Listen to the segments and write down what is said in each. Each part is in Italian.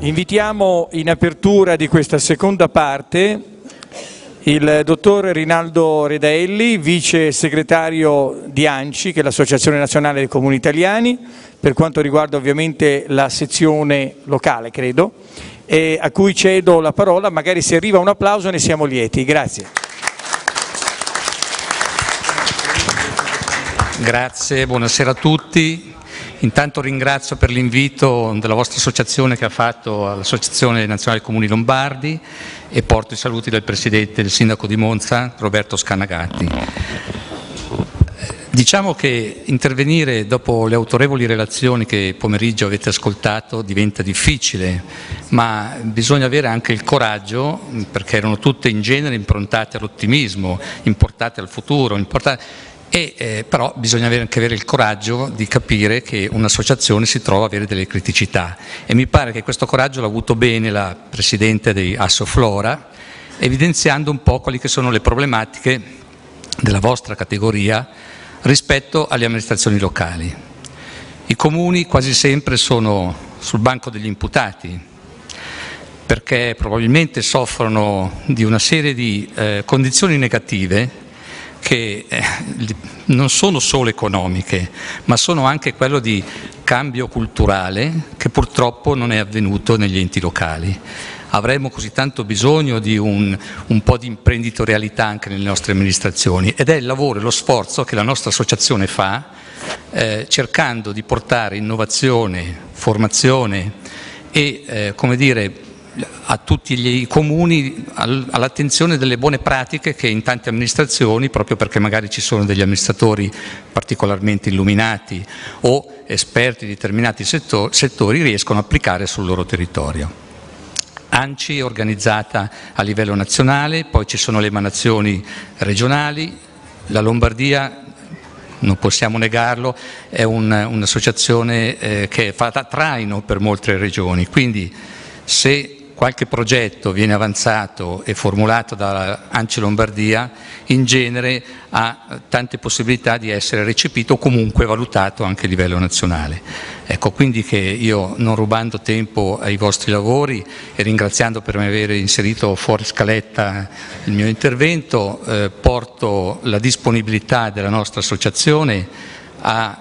Invitiamo in apertura di questa seconda parte il dottor Rinaldo Redaelli, vice segretario di ANCI, che è l'Associazione Nazionale dei Comuni Italiani, per quanto riguarda ovviamente la sezione locale, credo, e a cui cedo la parola. Magari se arriva un applauso ne siamo lieti. Grazie. Grazie, buonasera a tutti. Intanto ringrazio per l'invito della vostra associazione che ha fatto all'Associazione Nazionale dei Comuni Lombardi e porto i saluti del Presidente, del Sindaco di Monza, Roberto Scannagatti. Diciamo che intervenire dopo le autorevoli relazioni che pomeriggio avete ascoltato diventa difficile, ma bisogna avere anche il coraggio, perché erano tutte in genere improntate all'ottimismo, importate al futuro, però bisogna anche avere il coraggio di capire che un'associazione si trova a avere delle criticità, e mi pare che questo coraggio l'ha avuto bene la Presidente di Assoflora, evidenziando un po' quali che sono le problematiche della vostra categoria rispetto alle amministrazioni locali. I comuni quasi sempre sono sul banco degli imputati, perché probabilmente soffrono di una serie di condizioni negative che non sono solo economiche, ma sono anche quello di cambio culturale che purtroppo non è avvenuto negli enti locali. Avremmo così tanto bisogno di un po' di imprenditorialità anche nelle nostre amministrazioni, ed è il lavoro e lo sforzo che la nostra associazione fa, cercando di portare innovazione, formazione e a tutti i comuni all'attenzione delle buone pratiche che in tante amministrazioni, proprio perché magari ci sono degli amministratori particolarmente illuminati o esperti di determinati settori, riescono a applicare sul loro territorio. ANCI è organizzata a livello nazionale, poi ci sono le emanazioni regionali. La Lombardia, non possiamo negarlo, è un'associazione che fa da traino per molte regioni, quindi se qualche progetto viene avanzato e formulato da ANCI Lombardia, in genere ha tante possibilità di essere recepito o comunque valutato anche a livello nazionale. Ecco, quindi che io, non rubando tempo ai vostri lavori e ringraziando per aver inserito fuori scaletta il mio intervento, porto la disponibilità della nostra associazione a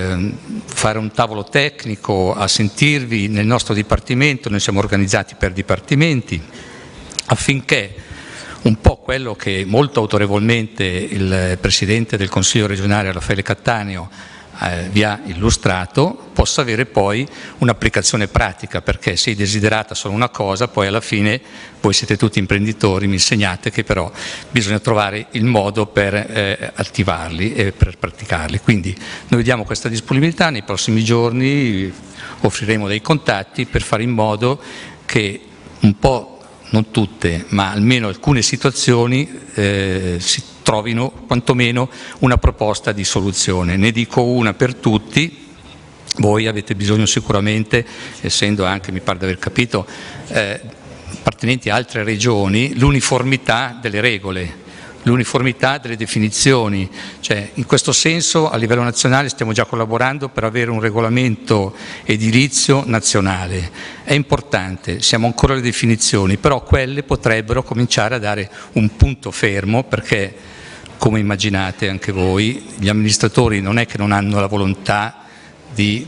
fare un tavolo tecnico, a sentirvi nel nostro dipartimento. Noi siamo organizzati per dipartimenti, affinché un po' quello che molto autorevolmente il Presidente del Consiglio regionale Raffaele Cattaneo vi ha illustrato possa avere poi un'applicazione pratica, perché se desiderata solo una cosa, poi alla fine voi siete tutti imprenditori, mi insegnate che però bisogna trovare il modo per attivarli e per praticarli. Quindi noi diamo questa disponibilità, nei prossimi giorni offriremo dei contatti per fare in modo che un po', non tutte, ma almeno alcune situazioni si trovino quantomeno una proposta di soluzione. Ne dico una per tutti: voi avete bisogno sicuramente, essendo anche, mi pare di aver capito, appartenenti a altre regioni, l'uniformità delle regole, l'uniformità delle definizioni. Cioè, in questo senso a livello nazionale stiamo già collaborando per avere un regolamento edilizio nazionale. È importante, siamo ancora alle definizioni, però quelle potrebbero cominciare a dare un punto fermo, perché, come immaginate anche voi, gli amministratori non è che non hanno la volontà di,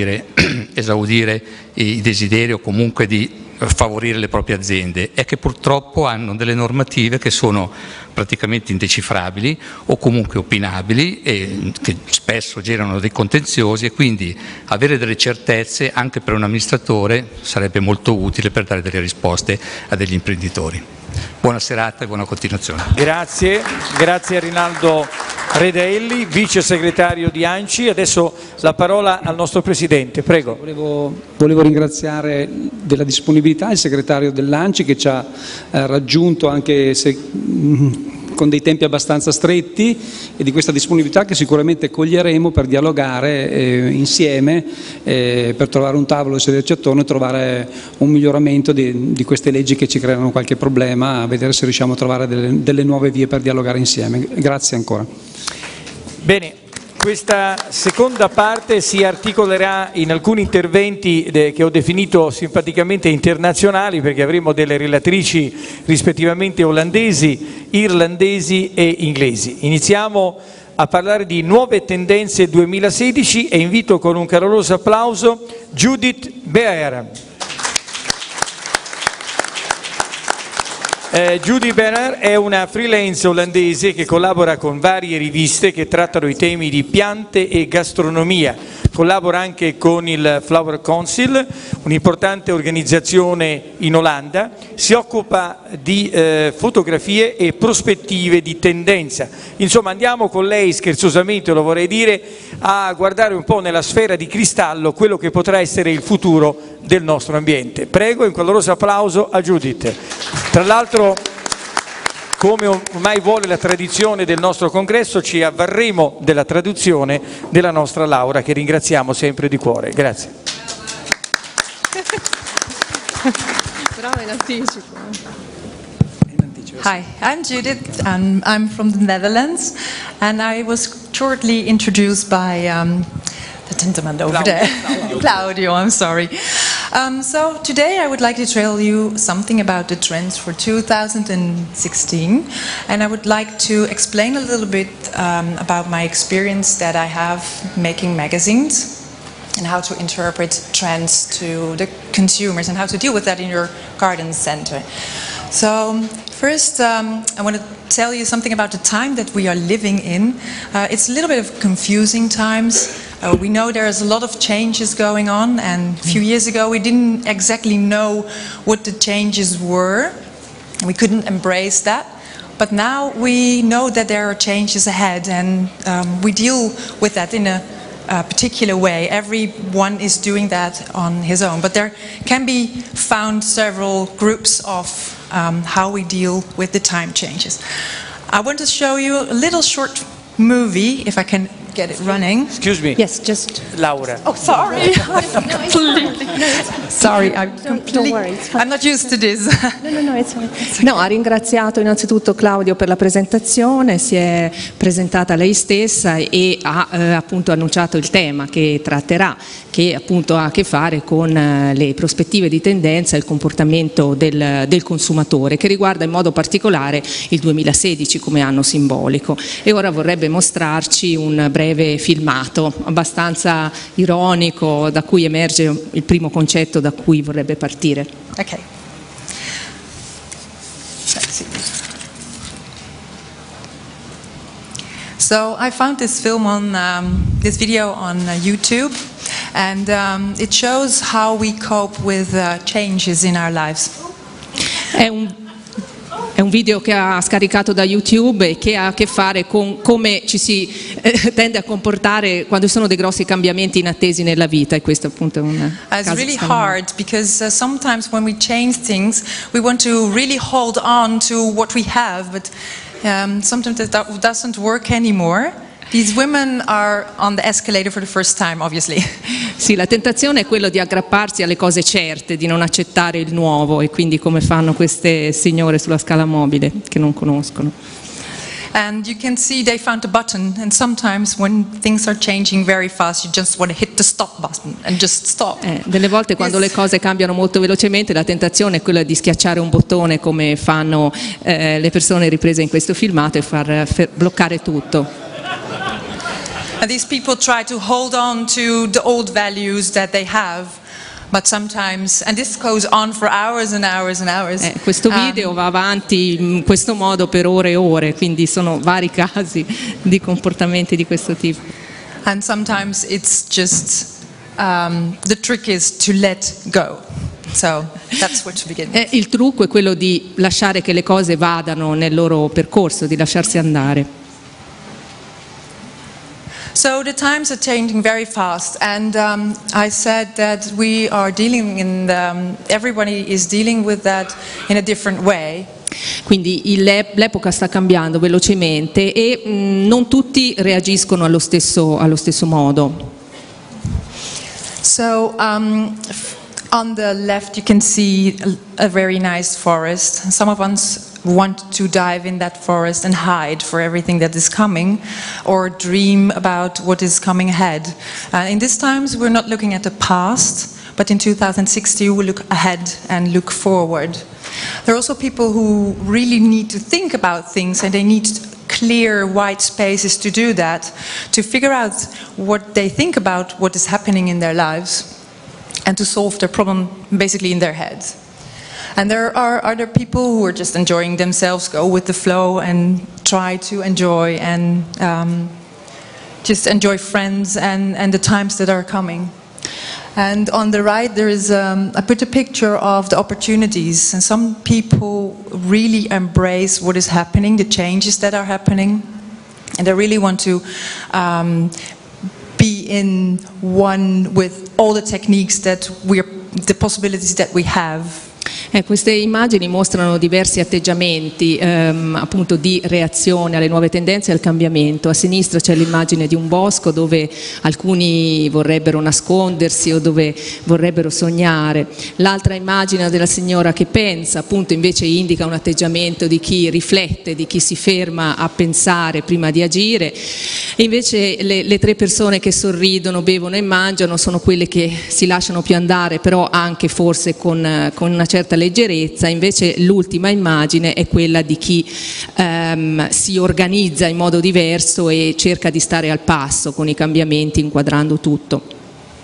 esaudire i desideri o comunque di favorire le proprie aziende, è che purtroppo hanno delle normative che sono praticamente indecifrabili o comunque opinabili e che spesso generano dei contenziosi, e quindi avere delle certezze anche per un amministratore sarebbe molto utile per dare delle risposte a degli imprenditori. Buona serata e buona continuazione. Grazie a Rinaldo Redaelli, vice segretario di ANCI. Adesso la parola al nostro Presidente, prego. Volevo ringraziare della disponibilità il segretario dell'ANCI, che ci ha raggiunto anche se con dei tempi abbastanza stretti, e di questa disponibilità che sicuramente coglieremo per dialogare insieme, per trovare un tavolo e sederci attorno e trovare un miglioramento di queste leggi che ci creano qualche problema, a vedere se riusciamo a trovare delle nuove vie per dialogare insieme. Grazie ancora. Bene, Questa seconda parte si articolerà in alcuni interventi che ho definito simpaticamente internazionali, perché avremo delle relatrici rispettivamente olandesi, irlandesi e inglesi. Iniziamo a parlare di nuove tendenze 2016 e invito con un caloroso applauso Judith Beer. Judy Bernard è una freelance olandese che collabora con varie riviste che trattano i temi di piante e gastronomia. Collabora anche con il Flower Council, un'importante organizzazione in Olanda. Si occupa di fotografie e prospettive di tendenza. Insomma, andiamo con lei, scherzosamente lo vorrei dire, a guardare un po' nella sfera di cristallo quello che potrà essere il futuro del nostro ambiente. Prego, un caloroso applauso a Judith. Tra l'altro, come ormai vuole la tradizione del nostro congresso, ci avvarremo della traduzione della nostra Laura, che ringraziamo sempre di cuore. Grazie. Brava in anticipo. Hi, I'm Judith and I'm from the Netherlands, and I was shortly introduced by the gentleman over there, Claudio, I'm sorry. So today I would like to tell you something about the trends for 2016, and I would like to explain a little bit about my experience that I have making magazines and how to interpret trends to the consumers and how to deal with that in your garden center. So first I want to tell you something about the time that we are living in. It's a little bit of confusing times. We know there's a lot of changes going on, and a few years ago we didn't exactly know what the changes were. We couldn't embrace that. But now we know that there are changes ahead, and we deal with that in a particular way. Everyone is doing that on his own. But there can be found several groups of how we deal with the time changes. I want to show you a little short movie, if I can get it running. Excuse me. Yes, just Laura. Oh, sorry. Sorry, I'm completely. Don't worry, it's fine. I'm not used to this. No, it's fine. No, ha ringraziato innanzitutto Claudio per la presentazione, si è presentata lei stessa e ha appunto annunciato il tema che tratterà, che appunto ha a che fare con le prospettive di tendenza e il comportamento del consumatore, che riguarda in modo particolare il 2016 come anno simbolico. E ora vorrebbe mostrarci un breve filmato abbastanza ironico, da cui emerge il primo concetto da cui vorrebbe partire. Okay. Let's see. So I found this film on this video on YouTube, and it shows how we cope with changes in our lives. È un video che ha scaricato da YouTube e che ha a che fare con come ci si tende a comportare quando ci sono dei grossi cambiamenti inattesi nella vita, e questo appunto è un It's really hard because sometimes when we change things we want to really hold on to what we have, but sometimes that doesn't work anymore. These women are on the escalator for the first time, obviously. Sì, la tentazione è quella di aggrapparsi alle cose certe, di non accettare il nuovo, e quindi come fanno queste signore sulla scala mobile che non conoscono. And you can see they found a button, and sometimes when things are changing very fast you just want to hit the stop button and just stop. Delle volte quando le cose cambiano molto velocemente la tentazione è quella di schiacciare un bottone, come fanno le persone riprese in questo filmato, e far bloccare tutto. And these people try to hold on to the old values that they have, but sometimes, and this goes on for hours and hours and hours. Questo video va avanti in questo modo per ore e ore, quindi sono vari casi di comportamenti di questo tipo. And sometimes it's just, the trick is to let go. So that's where to begin. Il trucco è quello di lasciare che le cose vadano nel loro percorso, di lasciarsi andare. So the times are changing very fast, and I said that we are dealing everybody is dealing with that in a different way. Quindi l'epoca sta cambiando velocemente e non tutti reagiscono allo stesso modo. So On the left you can see a very nice forest. Some of us want to dive in that forest and hide for everything that is coming, or dream about what is coming ahead. In these times we're not looking at the past, but in 2060 we look ahead and look forward. There are also people who really need to think about things, and they need clear white spaces to do that, to figure out what they think about what is happening in their lives, and to solve their problem basically in their heads. And there are other people who are just enjoying themselves, go with the flow and try to enjoy and just enjoy friends and the times that are coming. And on the right there is, I put a picture of the opportunities, and some people really embrace what is happening, the changes that are happening, and they really want to be in one with all the techniques that the possibilities that we have. Queste immagini mostrano diversi atteggiamenti appunto di reazione alle nuove tendenze e al cambiamento. A sinistra c'è l'immagine di un bosco dove alcuni vorrebbero nascondersi o dove vorrebbero sognare. L'altra immagine della signora che pensa, appunto, invece indica un atteggiamento di chi riflette, di chi si ferma a pensare prima di agire. E invece le tre persone che sorridono, bevono e mangiano sono quelle che si lasciano più andare, però anche forse con una certa leggerezza. Invece l'ultima immagine è quella di chi si organizza in modo diverso e cerca di stare al passo con i cambiamenti, inquadrando tutto.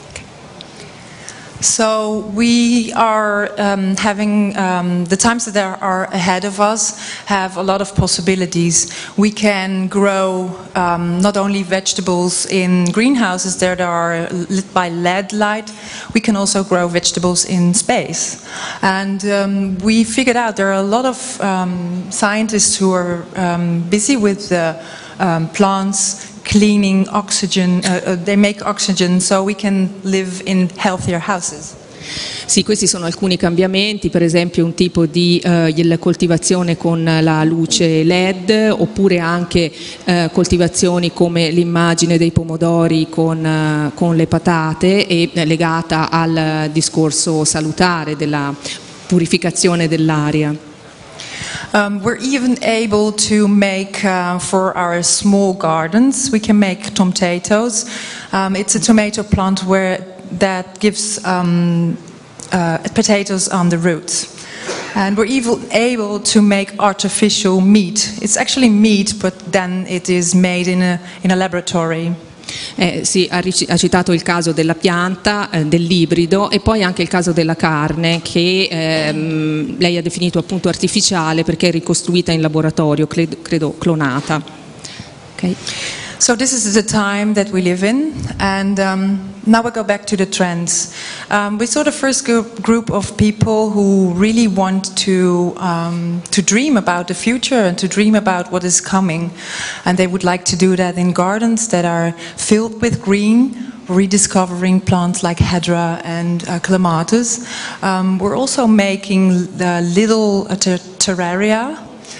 So we are having the times that are ahead of us have a lot of possibilities. We can grow not only vegetables in greenhouses that are lit by LED light, we can also grow vegetables in space. And we figured out there are a lot of scientists who are busy with plants cleaning oxygen, they make oxygen so we can live in healthier houses. Sì, questi sono alcuni cambiamenti, per esempio un tipo di coltivazione con la luce LED, oppure anche coltivazioni come l'immagine dei pomodori con le patate, e legata al discorso salutare della purificazione dell'aria. We're even able to make, for our small gardens, we can make tomatoes. It's a tomato plant that gives potatoes on the roots. And we're even able to make artificial meat. It's actually meat, but then it is made in a laboratory. Sì, ha citato il caso della pianta, dell'ibrido, e poi anche il caso della carne, che lei ha definito appunto artificiale perché è ricostruita in laboratorio, credo clonata. Okay. So this is the time that we live in, and now we go back to the trends. We saw the first group of people who really want to dream about the future and to dream about what is coming, and they would like to do that in gardens that are filled with green, rediscovering plants like Hedera and Clematis. We're also making the little terraria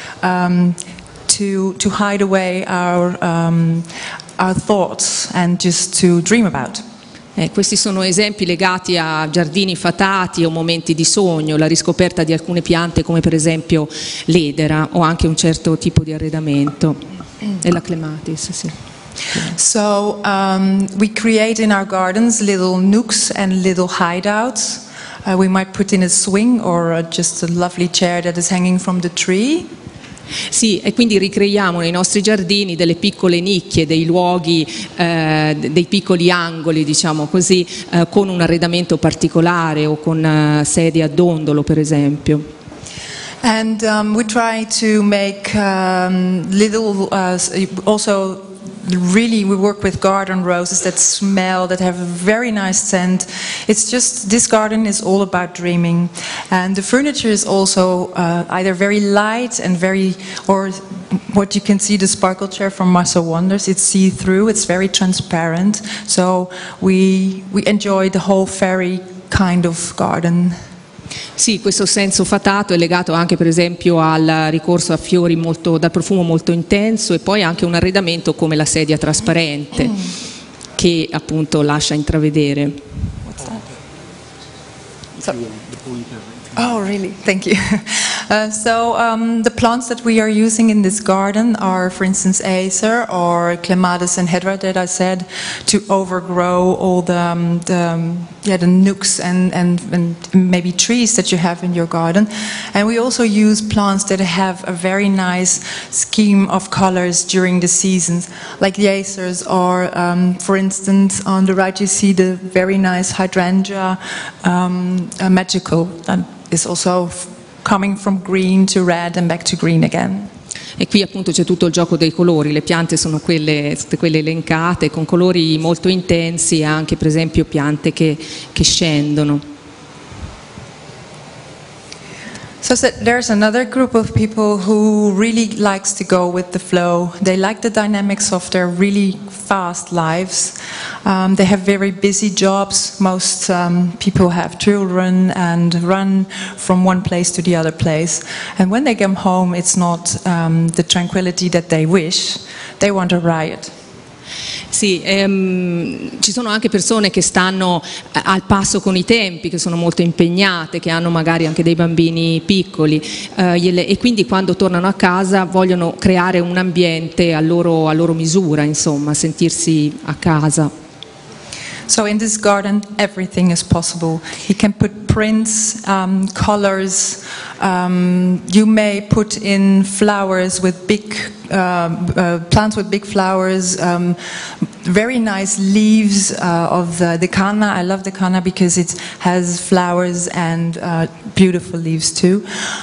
to hide away our thoughts and just to dream about. Questi sono esempi legati a giardini fatati o momenti di sogno, la riscoperta di alcune piante come per esempio l'edera o anche un certo tipo di arredamento, e la clematis. Sì. So we create in our gardens little nooks and little hideouts. We might put in a swing or just a lovely chair that is hanging from the tree. Sì, e quindi ricreiamo nei nostri giardini delle piccole nicchie, dei luoghi, dei piccoli angoli, diciamo così, con un arredamento particolare o con sedie a dondolo, per esempio. And we try to make little, also really we work with garden roses that smell, that have a very nice scent. It's just, this garden is all about dreaming, and the furniture is also either very light and very, or what you can see, the sparkle chair from Muscle Wonders, it's see-through, it's very transparent, so we enjoy the whole fairy kind of garden. Sì, questo senso fatato è legato anche per esempio al ricorso a fiori dal profumo molto intenso, e poi anche un arredamento come la sedia trasparente che appunto lascia intravedere. Oh, really? Thank you. The plants that we are using in this garden are, for instance, Acer or Clematis and Hedera that I said, to overgrow all the nooks and maybe trees that you have in your garden. And we also use plants that have a very nice scheme of colors during the seasons, like the Acers, or for instance, on the right you see the very nice hydrangea magical. That is also coming from green to red and back to green again. E qui appunto c'è tutto il gioco dei colori, le piante sono tutte quelle elencate con colori molto intensi, anche per esempio piante che scendono. So there's another group of people who really likes to go with the flow. They like the dynamics of their really fast lives. They have very busy jobs. Most people have children and run from one place to the other place. And when they come home, it's not the tranquility that they wish. They want a riot. Sì, ci sono anche persone che stanno al passo con i tempi, che sono molto impegnate, che hanno magari anche dei bambini piccoli e quindi quando tornano a casa vogliono creare un ambiente a loro misura, insomma, sentirsi a casa. So in this garden, everything is possible. You can put prints, colors. You may put in flowers with big plants with big flowers. Very nice leaves of the canna. I love the canna because it has flowers and beautiful leaves too.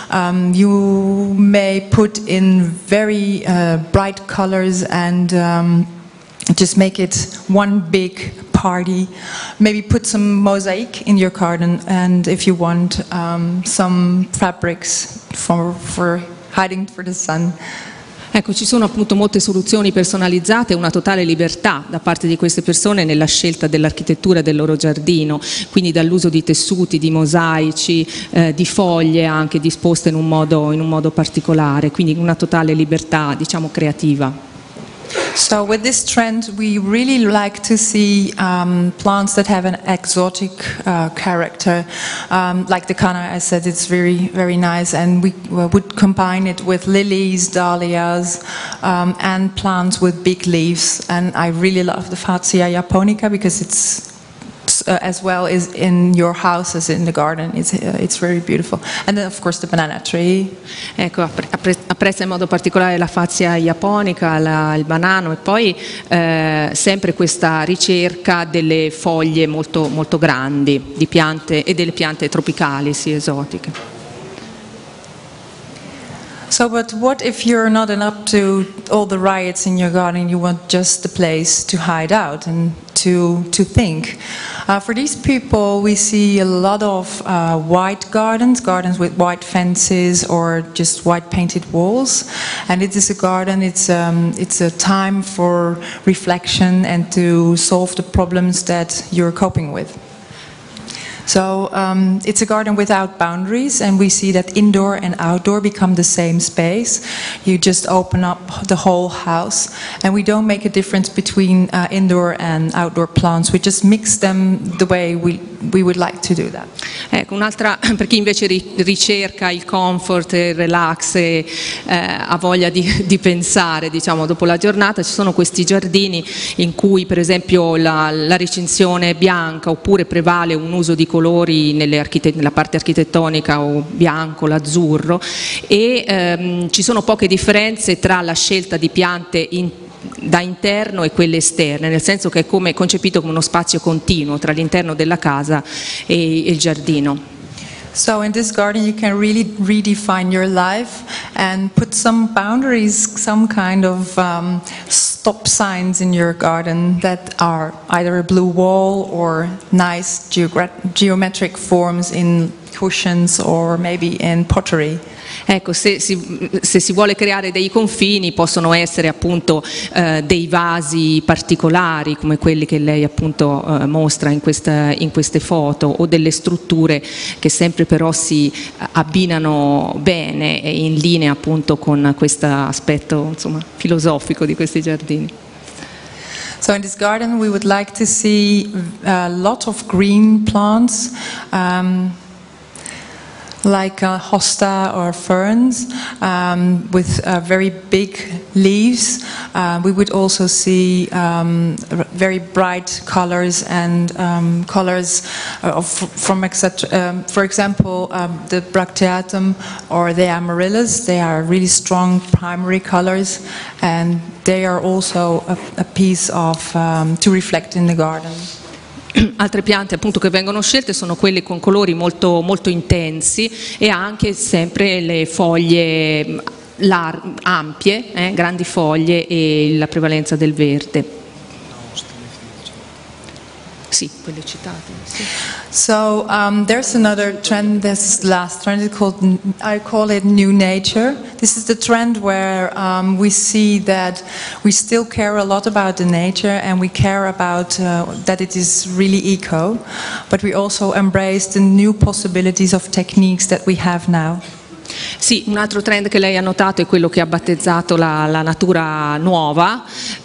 You may put in very bright colors and just make it one big party. Maybe put some mosaic in your garden, and if you want some fabrics for hiding for the sun. Ecco, ci sono appunto molte soluzioni personalizzate e una totale libertà da parte di queste persone nella scelta dell'architettura del loro giardino, quindi dall'uso di tessuti, di mosaici, di foglie anche disposte in un modo particolare, quindi una totale libertà, diciamo, creativa. So with this trend, we really like to see plants that have an exotic character. Like the canna, I said, it's very, very nice, and we would combine it with lilies, dahlias, and plants with big leaves. And I really love the Fatsia japonica because it's as well as in your house as in the garden. It's very beautiful. And then of course the banana tree. Ecco, apprezza in modo particolare la Fatsia japonica, il banano, e poi sempre questa ricerca delle foglie molto, molto grandi di piante e delle piante tropicali, sì, esotiche. So, but what if you're not up to all the riots in your garden? You want just the place to hide out and to think. For these people, we see a lot of white gardens with white fences or just white painted walls. And it is a garden. It's a time for reflection and to solve the problems that you're coping with. So it's a garden without boundaries, and we see that indoor and outdoor become the same space. You just open up the whole house, and we don't make a difference between indoor and outdoor plants. We just mix them the way we would like to do that. Ecco, un'altra, per chi invece ricerca il comfort, il relax e ha voglia di pensare, diciamo, dopo la giornata, ci sono questi giardini in cui per esempio la recinzione è bianca, oppure prevale un uso di colori nella parte architettonica, o bianco, l'azzurro, e ci sono poche differenze tra la scelta di piante da interno e quelle esterne, nel senso che è concepito come uno spazio continuo tra l'interno della casa e il giardino. So in this garden you can really redefine your life and put some boundaries, some kind of stop signs in your garden that are either a blue wall or nice geometric forms in cushions or maybe in pottery. Ecco, se si vuole creare dei confini, possono essere appunto dei vasi particolari come quelli che lei appunto mostra in queste foto, o delle strutture che sempre però si abbinano bene e in linea appunto con questo aspetto, insomma, filosofico di questi giardini. So in this garden we would like to see a lot of green plants. like hosta or ferns with very big leaves. We would also see very bright colors and colors from for example, the Bracteatum or the Amaryllis. They are really strong primary colors, and they are also a piece of to reflect in the garden. Altre piante appunto che vengono scelte sono quelle con colori molto, molto intensi e anche sempre le foglie ampie, grandi foglie e la prevalenza del verde. Sì, quelle citate. Sì. So there's another trend, this last trend, I call it new nature. This is the trend where we see that we still care a lot about the nature and we care about that it is really eco, but we also embrace the new possibilities of techniques that we have now. Sì, un altro trend che lei ha notato è quello che ha battezzato la natura nuova,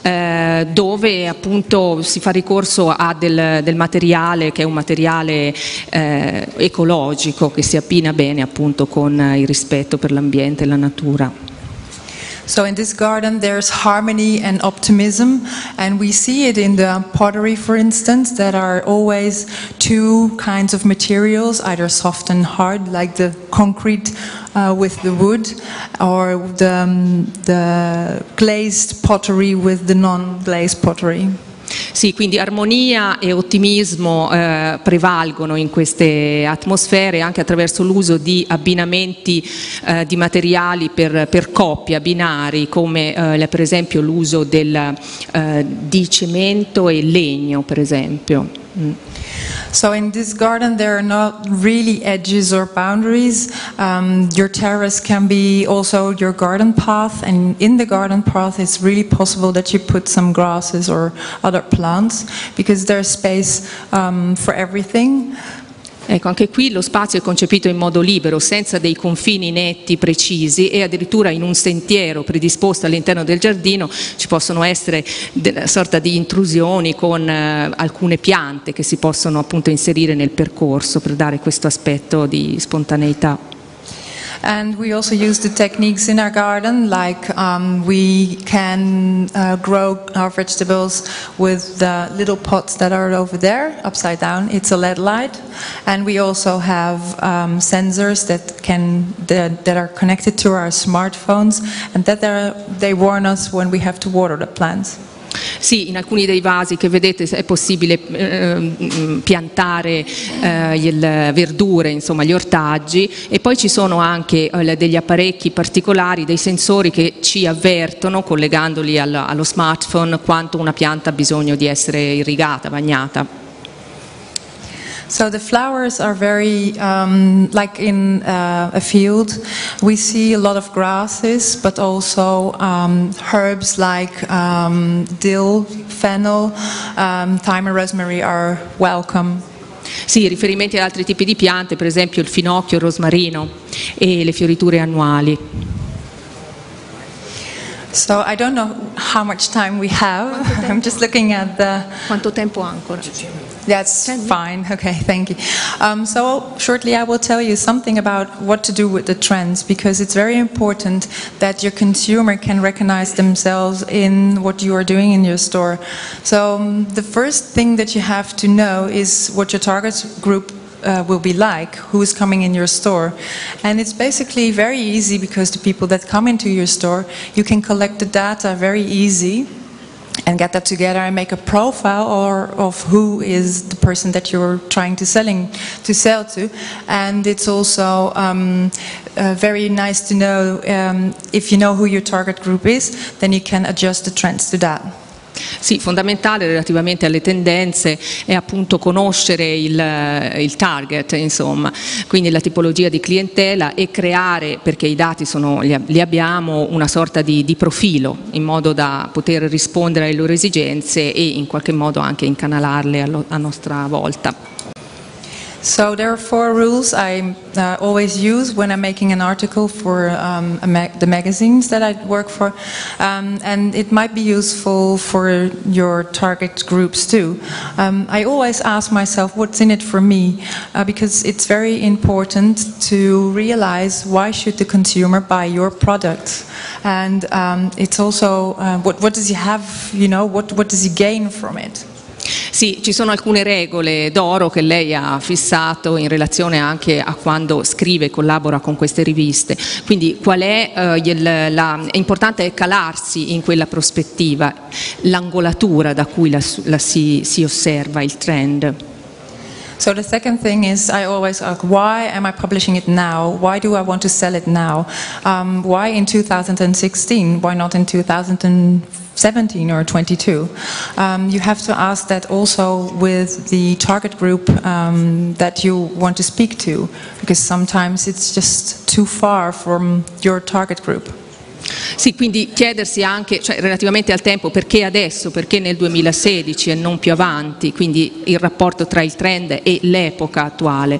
dove appunto si fa ricorso a del materiale che è un materiale ecologico che si abbina bene appunto con il rispetto per l'ambiente e la natura. So in this garden there's harmony and optimism, and we see it in the pottery, for instance, that are always two kinds of materials, either soft and hard, like the concrete with the wood, or the glazed pottery with the non-glazed pottery. Sì, quindi armonia e ottimismo prevalgono in queste atmosfere anche attraverso l'uso di abbinamenti di materiali per coppie, binari, come per esempio l'uso di cemento e legno, per esempio. So in this garden there are not really edges or boundaries. Your terrace can be also your garden path, and in the garden path it's really possible that you put some grasses or other plants because there's space for everything. Ecco, anche qui lo spazio è concepito in modo libero, senza dei confini netti, precisi, e addirittura in un sentiero predisposto all'interno del giardino ci possono essere una sorta di intrusioni con alcune piante che si possono appunto inserire nel percorso per dare questo aspetto di spontaneità. And we also use the techniques in our garden, like we can grow our vegetables with the little pots that are over there, upside down. It's a LED light. And we also have sensors that are connected to our smartphones, and they warn us when we have to water the plants. Sì, in alcuni dei vasi che vedete è possibile piantare verdure, insomma gli ortaggi, e poi ci sono anche degli apparecchi particolari, dei sensori che ci avvertono, collegandoli allo smartphone, quanto una pianta ha bisogno di essere irrigata, bagnata. So the flowers are very, like in a field, we see a lot of grasses, but also herbs like dill, fennel, thyme and rosemary are welcome. Sì, riferimenti ad altri tipi di piante, per esempio il finocchio, il rosmarino e le fioriture annuali. So I don't know how much time we have. I'm just looking at the... Quanto tempo ancora? That's fine. Okay, thank you. So shortly I will tell you something about what to do with the trends, because it's very important that your consumer can recognize themselves in what you are doing in your store. So the first thing that you have to know is what your target group will be like, who is coming in your store. And it's basically very easy, because the people that come into your store, you can collect the data very easy and get that together and make a profile of who is the person that you're trying to sell to. And it's also very nice to know, if you know who your target group is, then you can adjust the trends to that. Sì, fondamentale relativamente alle tendenze è appunto conoscere il target, insomma, quindi la tipologia di clientela, e creare, perché i dati li abbiamo, una sorta di profilo in modo da poter rispondere alle loro esigenze e in qualche modo anche incanalarle a nostra volta. So there are 4 rules I always use when I'm making an article for the magazines that I work for, and it might be useful for your target groups too. I always ask myself what's in it for me, because it's very important to realize why should the consumer buy your product, and it's also what does he have, you know, what does he gain from it. Sì, ci sono alcune regole d'oro che lei ha fissato in relazione anche a quando scrive e collabora con queste riviste, quindi qual è, è importante calarsi in quella prospettiva, l'angolatura da cui si osserva il trend. So the second thing is I always ask, why am I publishing it now? Why do I want to sell it now? Why in 2016? Why not in 2017 or 22? You have to ask that also with the target group that you want to speak to, because sometimes it's just too far from your target group. Sì, quindi chiedersi anche, cioè, relativamente al tempo, perché adesso, perché nel 2016 e non più avanti, quindi il rapporto tra il trend e l'epoca attuale.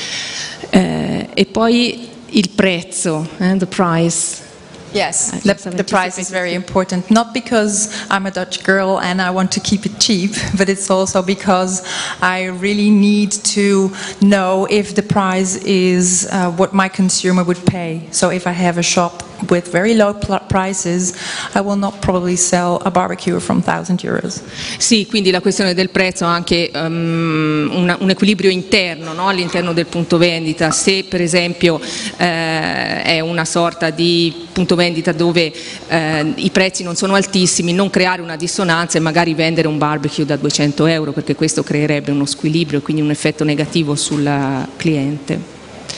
E poi il prezzo, the price. Yes, the price is very important, not because I'm a Dutch girl and I want to keep it cheap, but it's also because I really need to know if the price is what my consumer would pay. So if I have a shop with very low prices, I will not probably sell a barbecue from €1,000. Sì, quindi la questione del prezzo ha anche un equilibrio interno, no? All'interno del punto vendita. Se per esempio è una sorta di punto vendita dove i prezzi non sono altissimi, non creare una dissonanza e magari vendere un barbecue da €200, perché questo creerebbe uno squilibrio e quindi un effetto negativo sul cliente.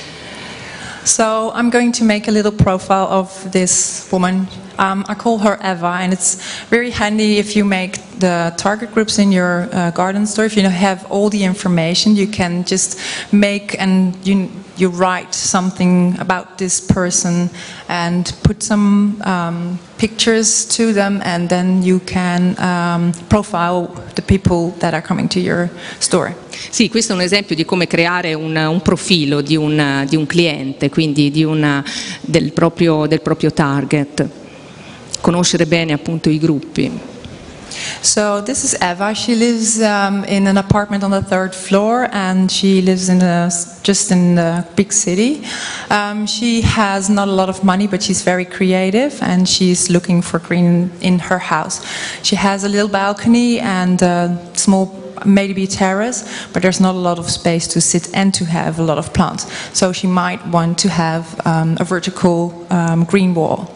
So I'm going to make a little profile of this woman. I call her Eva, and it's very handy if you make the target groups in your garden store. If you have all the information, you can just make and you write something about this person and put some pictures to them, and then you can profile the people that are coming to your store. Sì, questo è un esempio di come creare un profilo di un cliente, quindi del proprio target, conoscere bene appunto i gruppi. So this is Eva. She lives in an apartment on the 3rd floor, and she lives just in a big city. She has not a lot of money, but she's very creative, and she's looking for green in her house. She has a little balcony and a small maybe terrace, but there's not a lot of space to sit and to have a lot of plants. So she might want to have a vertical green wall.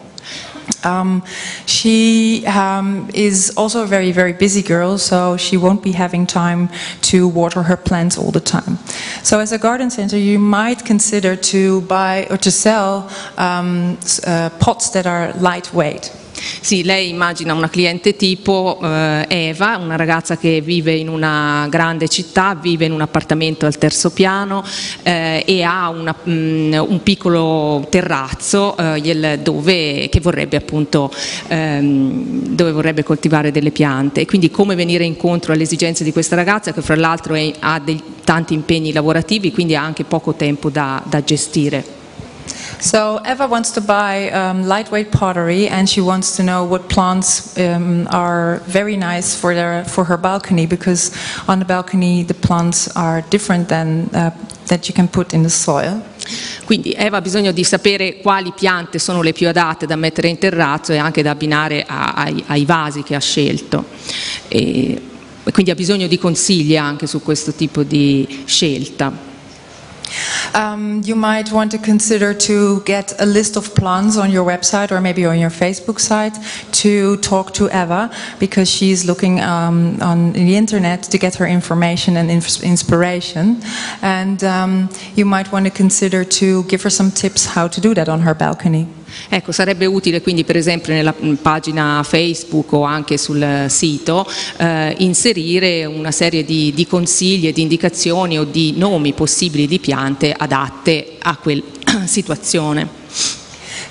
She is also a very, very busy girl, so she won't be having time to water her plants all the time. So as a garden center, you might consider to buy or to sell pots that are lightweight. Sì, lei immagina una cliente tipo Eva, una ragazza che vive in una grande città, vive in un appartamento al 3° piano e ha un piccolo terrazzo dove vorrebbe appunto dove vorrebbe coltivare delle piante, e quindi come venire incontro alle esigenze di questa ragazza che fra l'altro ha tanti impegni lavorativi, quindi ha anche poco tempo da gestire. So Eva wants to buy lightweight pottery, and she wants to know what plants are very nice for her balcony, because on the balcony the plants are different than that you can put in the soil. Quindi Eva ha bisogno di sapere quali piante sono le più adatte da mettere in terrazzo e anche da abbinare ai vasi che ha scelto. E quindi ha bisogno di consigli anche su questo tipo di scelta. You might want to consider to get a list of plants on your website or maybe on your Facebook site to talk to Eva, because she's looking on the internet to get her information and inspiration, and you might want to consider to give her some tips how to do that on her balcony. Ecco, sarebbe utile quindi per esempio nella pagina Facebook o anche sul sito inserire una serie di consigli e di indicazioni o di nomi possibili di piante adatte a quella situazione.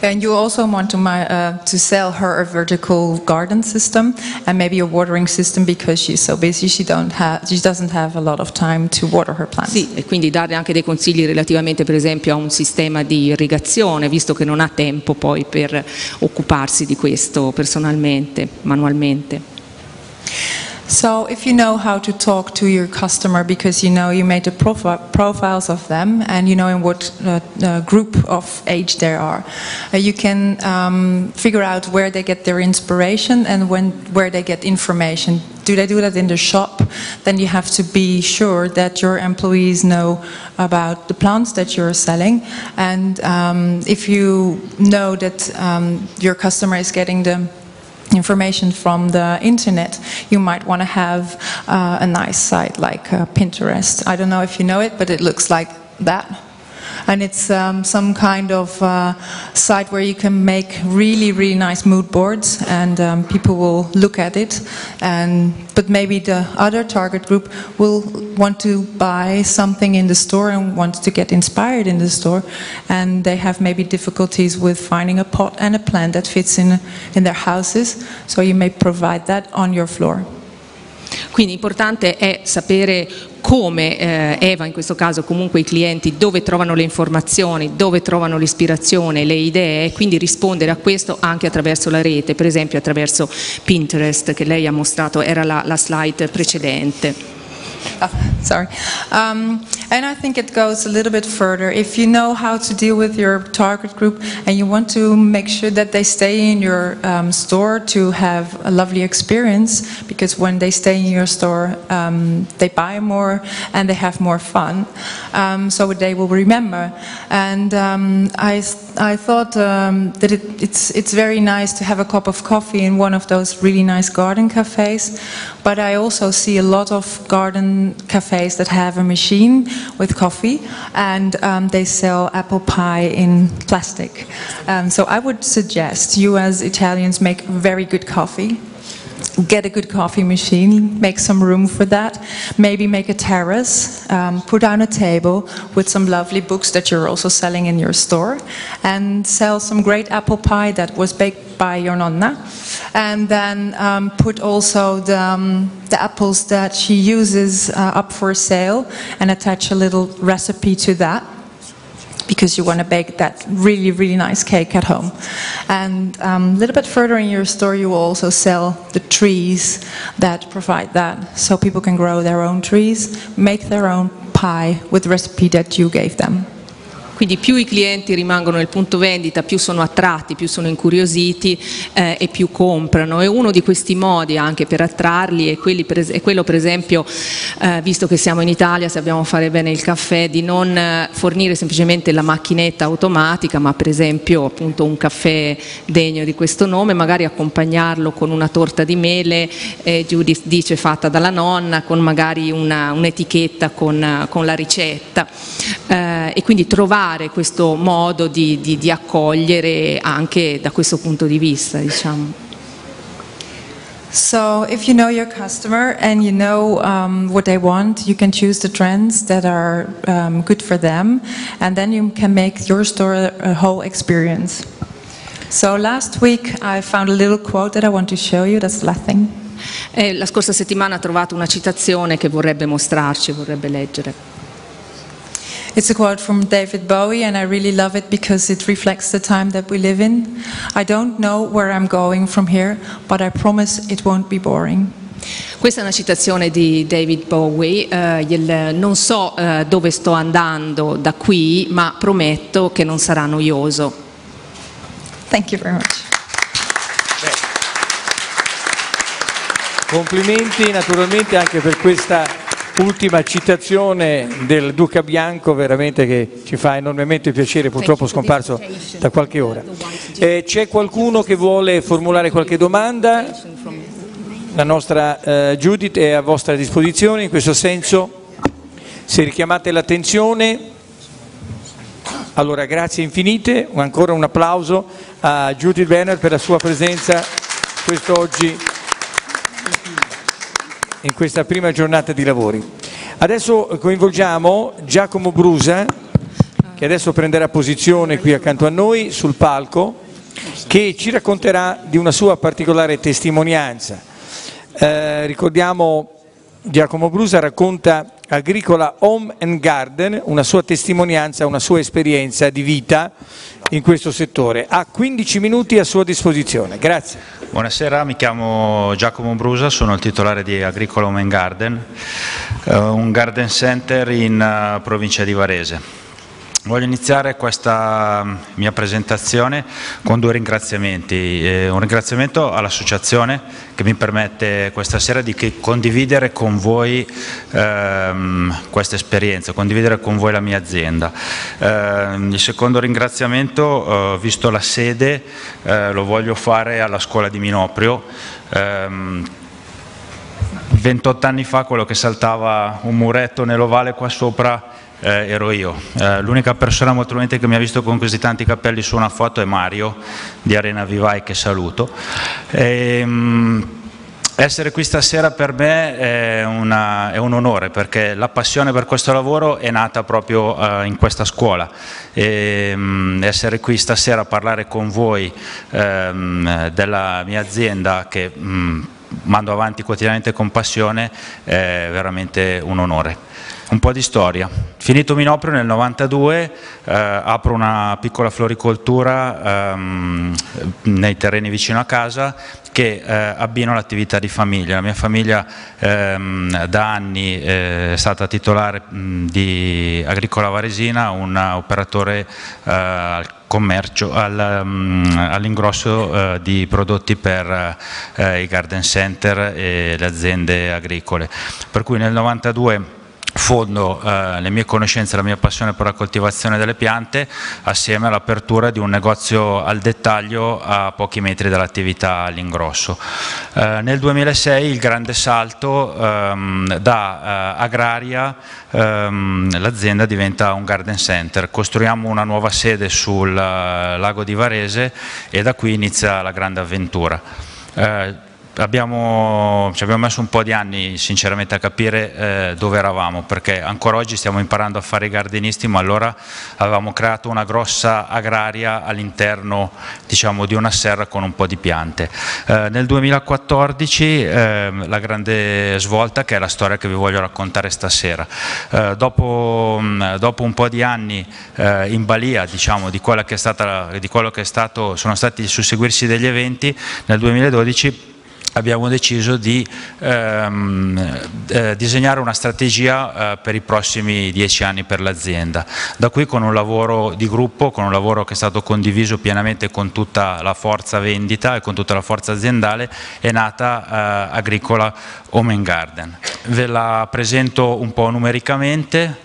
And you also want to sell her a vertical garden system and maybe a watering system because she's so busy she doesn't have a lot of time to water her plants. Sì, e quindi dare anche dei consigli relativamente per esempio a un sistema di irrigazione, visto che non ha tempo poi per occuparsi di questo personalmente, manualmente. So if you know how to talk to your customer because you know you made the profiles of them and you know in what group of age they are, you can figure out where they get their inspiration and where they get information. Do they do that in the shop? Then you have to be sure that your employees know about the plants that you're selling. And if you know that your customer is getting the information from the internet, you might want to have a nice site like Pinterest. I don't know if you know it, but it looks like that. And it's some kind of site where you can make really, really nice mood boards and people will look at it. But maybe the other target group will want to buy something in the store and want to get inspired in the store. And they have maybe difficulties with finding a pot and a plant that fits in their houses. So you may provide that on your floor. Quindi importante è sapere come Eva, in questo caso comunque i clienti, dove trovano le informazioni, dove trovano l'ispirazione, le idee, e quindi rispondere a questo anche attraverso la rete, per esempio attraverso Pinterest che lei ha mostrato, era la slide precedente. Sorry. And I think it goes a little bit further. If you know how to deal with your target group and you want to make sure that they stay in your store to have a lovely experience, because when they stay in your store they buy more and they have more fun, so they will remember. And I thought that it's very nice to have a cup of coffee in one of those really nice garden cafes, but I also see a lot of garden cafes that have a machine with coffee and they sell apple pie in plastic. So I would suggest you as Italians make very good coffee. Get a good coffee machine, make some room for that, maybe make a terrace, put down a table with some lovely books that you're also selling in your store, and sell some great apple pie that was baked by your nonna, and then put also the apples that she uses up for sale and attach a little recipe to that, because you want to bake that really, really nice cake at home. And a little bit further in your store you will also sell the trees that provide that, so people can grow their own trees, make their own pie with the recipe that you gave them. Quindi più i clienti rimangono nel punto vendita, più sono attratti, più sono incuriositi e più comprano. E uno di questi modi anche per attrarli è quello per esempio, visto che siamo in Italia, sappiamo fare bene il caffè, di non fornire semplicemente la macchinetta automatica, ma per esempio appunto un caffè degno di questo nome, magari accompagnarlo con una torta di mele, Judith dice fatta dalla nonna, con magari un'etichetta con la ricetta, e quindi trovare questo modo di accogliere anche da questo punto di vista, diciamo. So if you know your customer and you know what they want, you can choose the trends that are good for them, and then you can make your store a whole experience. So last week I found a little quote that I want to show you. That's the last thing. La scorsa settimana ho trovato una citazione che vorrebbe mostrarci, vorrebbe leggere. It's a quote from David Bowie, and I really love it because it reflects the time that we live in. I don't know where I'm going from here, but I promise it won't be boring. Questa è una citazione di David Bowie, non so dove sto andando da qui, ma prometto che non sarà noioso. Thank you very much. Complimenti naturalmente anche per questa ultima citazione del Duca Bianco, veramente che ci fa enormemente piacere, purtroppo scomparso da qualche ora. C'è qualcuno che vuole formulare qualche domanda? La nostra Judith è a vostra disposizione in questo senso. Se richiamate l'attenzione, allora grazie infinite, ancora un applauso a Judith Werner per la sua presenza quest'oggi in questa prima giornata di lavori. Adesso coinvolgiamo Giacomo Brusa. che adesso prenderà posizione qui accanto a noi sul palco, che ci racconterà di una sua particolare testimonianza. Ricordiamo, Giacomo Brusa racconta Agricola Home and Garden, una sua testimonianza, una sua esperienza di vita in questo settore. Ha 15 minuti a sua disposizione. Grazie. Buonasera, mi chiamo Giacomo Brusa, sono il titolare di Agricola Home and Garden, un garden center in provincia di Varese. Voglio iniziare questa mia presentazione con due ringraziamenti. Un ringraziamento all'associazione che mi permette questa sera di condividere con voi questa esperienza, condividere con voi la mia azienda. Il secondo ringraziamento, visto la sede, lo voglio fare alla scuola di Minoprio. 28 anni fa quello che saltava un muretto nell'ovale qua sopra ero io. L'unica persona molto probabilmente che mi ha visto con così tanti capelli su una foto è Mario di Arena Vivai, che saluto. Essere qui stasera per me è un onore, perché la passione per questo lavoro è nata proprio in questa scuola. Essere qui stasera a parlare con voi della mia azienda, che mando avanti quotidianamente con passione, è veramente un onore. Un po' di storia. Finito Minoprio nel 92 apro una piccola floricoltura nei terreni vicino a casa, che abbino l'attività di famiglia. La mia famiglia da anni è stata titolare di Agricola Varesina, un operatore al commercio, all'ingrosso di prodotti per i garden center e le aziende agricole. Per cui nel 92 fondo le mie conoscenze e la mia passione per la coltivazione delle piante assieme all'apertura di un negozio al dettaglio a pochi metri dall'attività all'ingrosso. Nel 2006 il grande salto, da agraria l'azienda diventa un garden center. Costruiamo una nuova sede sul lago di Varese e da qui inizia la grande avventura. Ci abbiamo messo un po' di anni sinceramente a capire dove eravamo, perché ancora oggi stiamo imparando a fare i giardinisti, ma allora avevamo creato una grossa agraria all'interno, diciamo, di una serra con un po' di piante. Nel 2014 la grande svolta, che è la storia che vi voglio raccontare stasera. Dopo un po' di anni in balia, diciamo, di quello che sono stati il susseguirsi degli eventi, nel 2012 abbiamo deciso di disegnare una strategia per i prossimi 10 anni per l'azienda. Da qui, con un lavoro di gruppo, con un lavoro che è stato condiviso pienamente con tutta la forza vendita e con tutta la forza aziendale, è nata Agricola Home and Garden. Ve la presento un po' numericamente.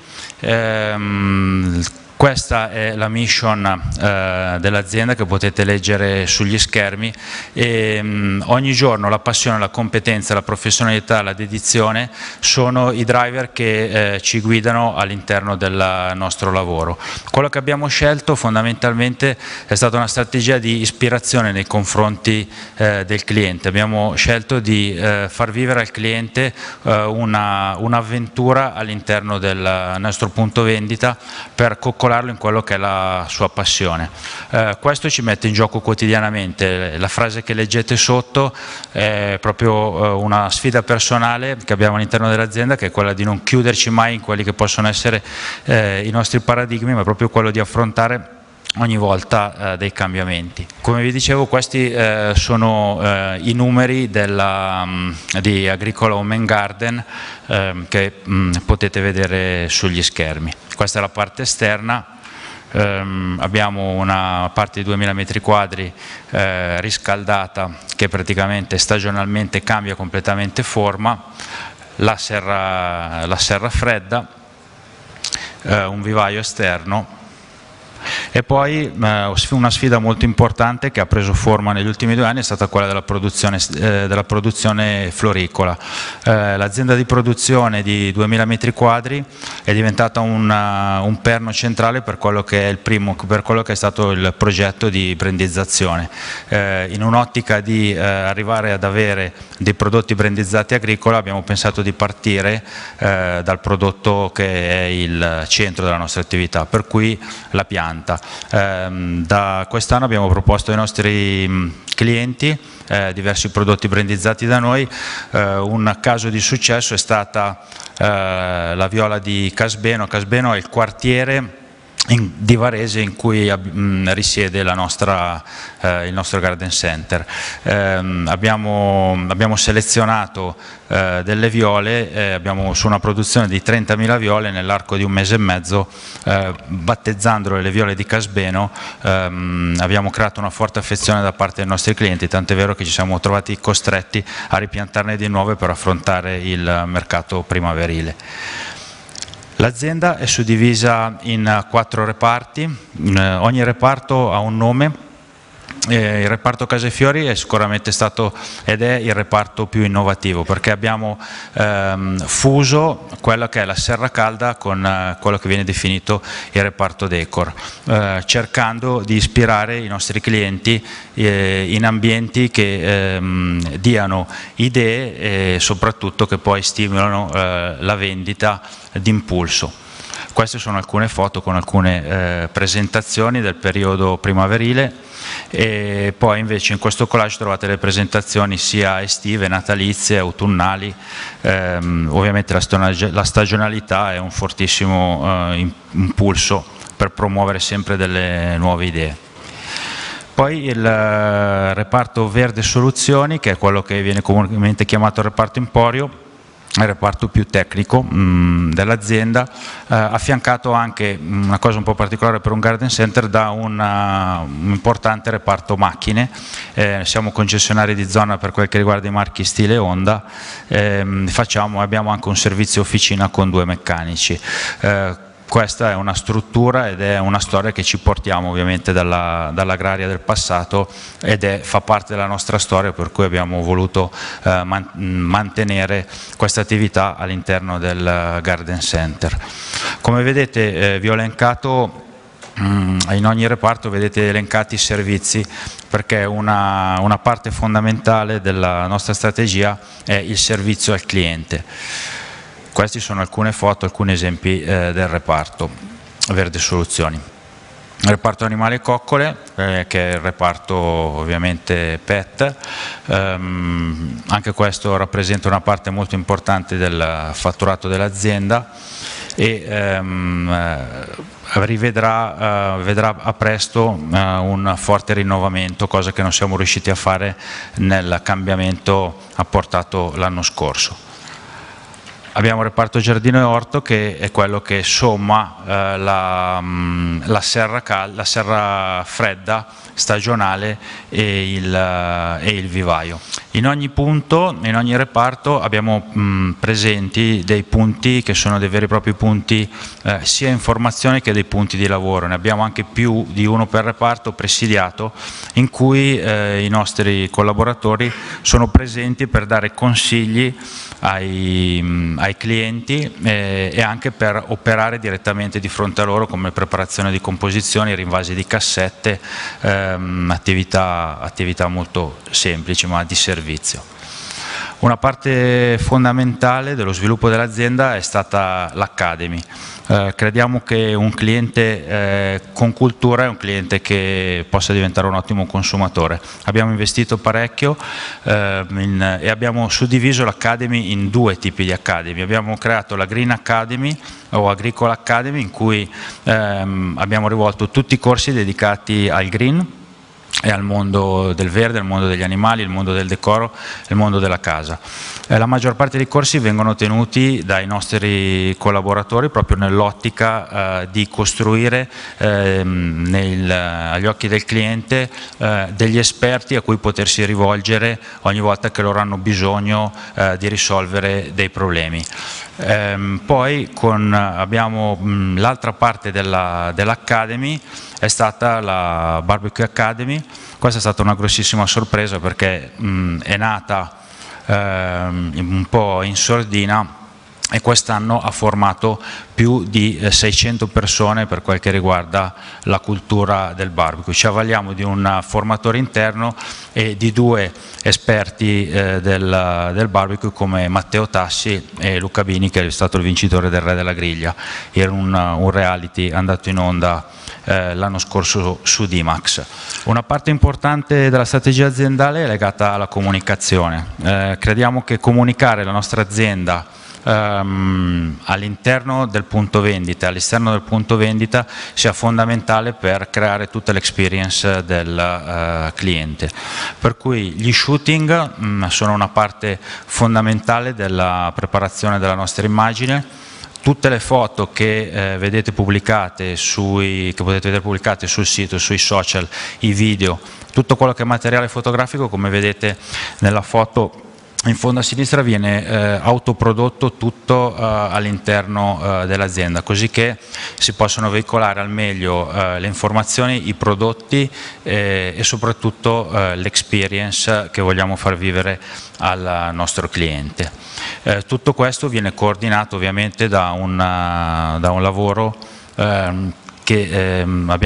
Questa è la mission dell'azienda, che potete leggere sugli schermi, e ogni giorno la passione, la competenza, la professionalità, la dedizione sono i driver che ci guidano all'interno del nostro lavoro. Quello che abbiamo scelto fondamentalmente è stata una strategia di ispirazione nei confronti del cliente. Abbiamo scelto di far vivere al cliente un'avventura all'interno del nostro punto vendita, per coccolarlo in quello che è la sua passione. Questo ci mette in gioco quotidianamente. La frase che leggete sotto è proprio una sfida personale che abbiamo all'interno dell'azienda, che è quella di non chiuderci mai in quelli che possono essere i nostri paradigmi, ma proprio quello di affrontare ogni volta dei cambiamenti. Come vi dicevo, questi sono i numeri di Agricola Home and Garden che potete vedere sugli schermi. Questa è la parte esterna. Abbiamo una parte di 2000 metri quadri riscaldata, che praticamente stagionalmente cambia completamente forma, la serra fredda, un vivaio esterno E poi una sfida molto importante che ha preso forma negli ultimi 2 anni è stata quella della produzione floricola. L'azienda di produzione di 2000 metri quadri è diventata un perno centrale per quello che è per quello che è stato il progetto di brandizzazione, in un'ottica di arrivare ad avere dei prodotti brandizzati agricola. Abbiamo pensato di partire dal prodotto che è il centro della nostra attività, per cui la pianta. Da quest'anno abbiamo proposto ai nostri clienti diversi prodotti brandizzati da noi. Un caso di successo è stata la viola di Casbeno. Casbeno è il quartiere di Varese in cui risiede il nostro garden center. Abbiamo selezionato delle viole, abbiamo su una produzione di 30.000 viole nell'arco di 1 mese e mezzo, battezzandole le viole di Casbeno. Abbiamo creato una forte affezione da parte dei nostri clienti, tant'è vero che ci siamo trovati costretti a ripiantarne di nuove per affrontare il mercato primaverile. L'azienda è suddivisa in 4 reparti, ogni reparto ha un nome. Il reparto Case Fiori è sicuramente stato ed è il reparto più innovativo, perché abbiamo fuso quella che è la serra calda con quello che viene definito il reparto decor, cercando di ispirare i nostri clienti in ambienti che diano idee e soprattutto che poi stimolano la vendita d'impulso. Queste sono alcune foto con alcune presentazioni del periodo primaverile, e poi invece in questo collage trovate le presentazioni sia estive, natalizie, autunnali. Ovviamente la stagionalità è un fortissimo impulso per promuovere sempre delle nuove idee. Poi il reparto Verde Soluzioni, che è quello che viene comunemente chiamato reparto Emporio, il reparto più tecnico dell'azienda, affiancato anche, una cosa un po' particolare per un garden center, da un importante reparto macchine. Siamo concessionari di zona per quel che riguarda i marchi stile Honda, abbiamo anche un servizio officina con 2 meccanici. Questa è una struttura ed è una storia che ci portiamo ovviamente dall'agraria del passato ed fa parte della nostra storia, per cui abbiamo voluto mantenere questa attività all'interno del Garden Center. Come vedete vi ho elencato in ogni reparto, vedete elencati i servizi, perché una parte fondamentale della nostra strategia è il servizio al cliente. Queste sono alcune foto, alcuni esempi del reparto Verde Soluzioni. Il reparto animali e coccole, che è il reparto ovviamente PET, anche questo rappresenta una parte molto importante del fatturato dell'azienda e vedrà a presto un forte rinnovamento, cosa che non siamo riusciti a fare nel cambiamento apportato l'anno scorso. Abbiamo il reparto giardino e orto, che è quello che somma la serra fredda stagionale e il vivaio. In ogni punto, in ogni reparto abbiamo presenti dei punti che sono dei veri e propri punti sia informazione che dei punti di lavoro. Ne abbiamo anche più di uno per reparto presidiato, in cui i nostri collaboratori sono presenti per dare consigli ai clienti e anche per operare direttamente di fronte a loro, come preparazione di composizioni, rinvasi di cassette, attività molto semplici ma di servizio. Una parte fondamentale dello sviluppo dell'azienda è stata l'Academy. Crediamo che un cliente con cultura è un cliente che possa diventare un ottimo consumatore. Abbiamo investito parecchio e abbiamo suddiviso l'Academy in 2 tipi di Academy. Abbiamo creato la Green Academy o Agricola Academy, in cui abbiamo rivolto tutti i corsi dedicati al green e al mondo del verde, al mondo degli animali, il mondo del decoro, il mondo della casa. La maggior parte dei corsi vengono tenuti dai nostri collaboratori proprio nell'ottica di costruire agli occhi del cliente degli esperti a cui potersi rivolgere ogni volta che loro hanno bisogno di risolvere dei problemi. Poi abbiamo l'altra parte dell'Academy, è stata la Barbecue Academy. Questa è stata una grossissima sorpresa perché è nata un po' in sordina e quest'anno ha formato più di 600 persone per quel che riguarda la cultura del barbecue. Ci avvaliamo di un formatore interno e di 2 esperti del barbecue come Matteo Tassi e Luca Bini, che è stato il vincitore del Re della Griglia. Era un reality andato in onda l'anno scorso su D-Max. Una parte importante della strategia aziendale è legata alla comunicazione. Crediamo che comunicare la nostra azienda all'interno del punto vendita, all'esterno del punto vendita sia fondamentale per creare tutta l'experience del cliente. Per cui gli shooting sono una parte fondamentale della preparazione della nostra immagine. Tutte le foto che vedete pubblicate che potete vedere pubblicate sul sito, sui social, i video, tutto quello che è materiale fotografico, come vedete nella foto in fondo a sinistra, viene autoprodotto tutto all'interno dell'azienda, così che si possono veicolare al meglio le informazioni, i prodotti e soprattutto l'experience che vogliamo far vivere al nostro cliente. Tutto questo viene coordinato ovviamente da un lavoro che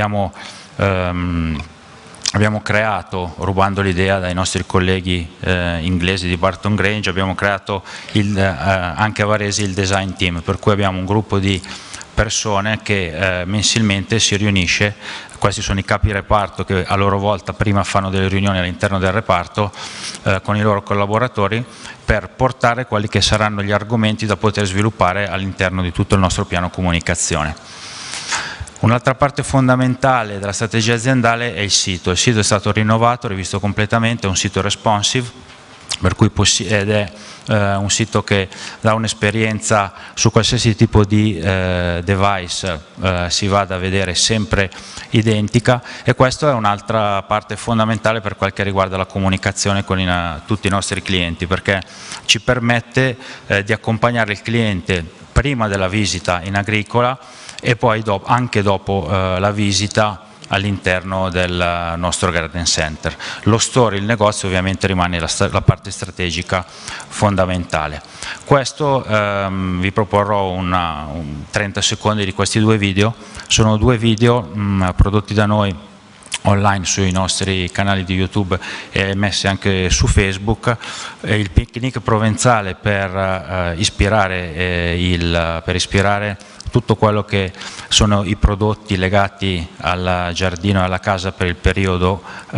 abbiamo creato, rubando l'idea dai nostri colleghi inglesi di Barton Grange. Abbiamo creato anche a Varese il design team, per cui abbiamo un gruppo di persone che mensilmente si riunisce. Questi sono i capi reparto che a loro volta prima fanno delle riunioni all'interno del reparto con i loro collaboratori per portare quelli che saranno gli argomenti da poter sviluppare all'interno di tutto il nostro piano comunicazione. Un'altra parte fondamentale della strategia aziendale è il sito. Il sito è stato rinnovato, rivisto completamente, è un sito responsive, per cui ed è un sito che dà un'esperienza su qualsiasi tipo di device si vada a vedere sempre identica, e questa è un'altra parte fondamentale per quel che riguarda la comunicazione con tutti i nostri clienti, perché ci permette di accompagnare il cliente prima della visita in agricola e poi anche dopo la visita all'interno del nostro garden center. Lo store, il negozio, ovviamente rimane la parte strategica fondamentale. Questo vi proporrò 30 secondi di questi 2 video. Sono 2 video prodotti da noi online sui nostri canali di YouTube e messi anche su Facebook. Il picnic provenzale per ispirare tutto quello che sono i prodotti legati al giardino e alla casa per il periodo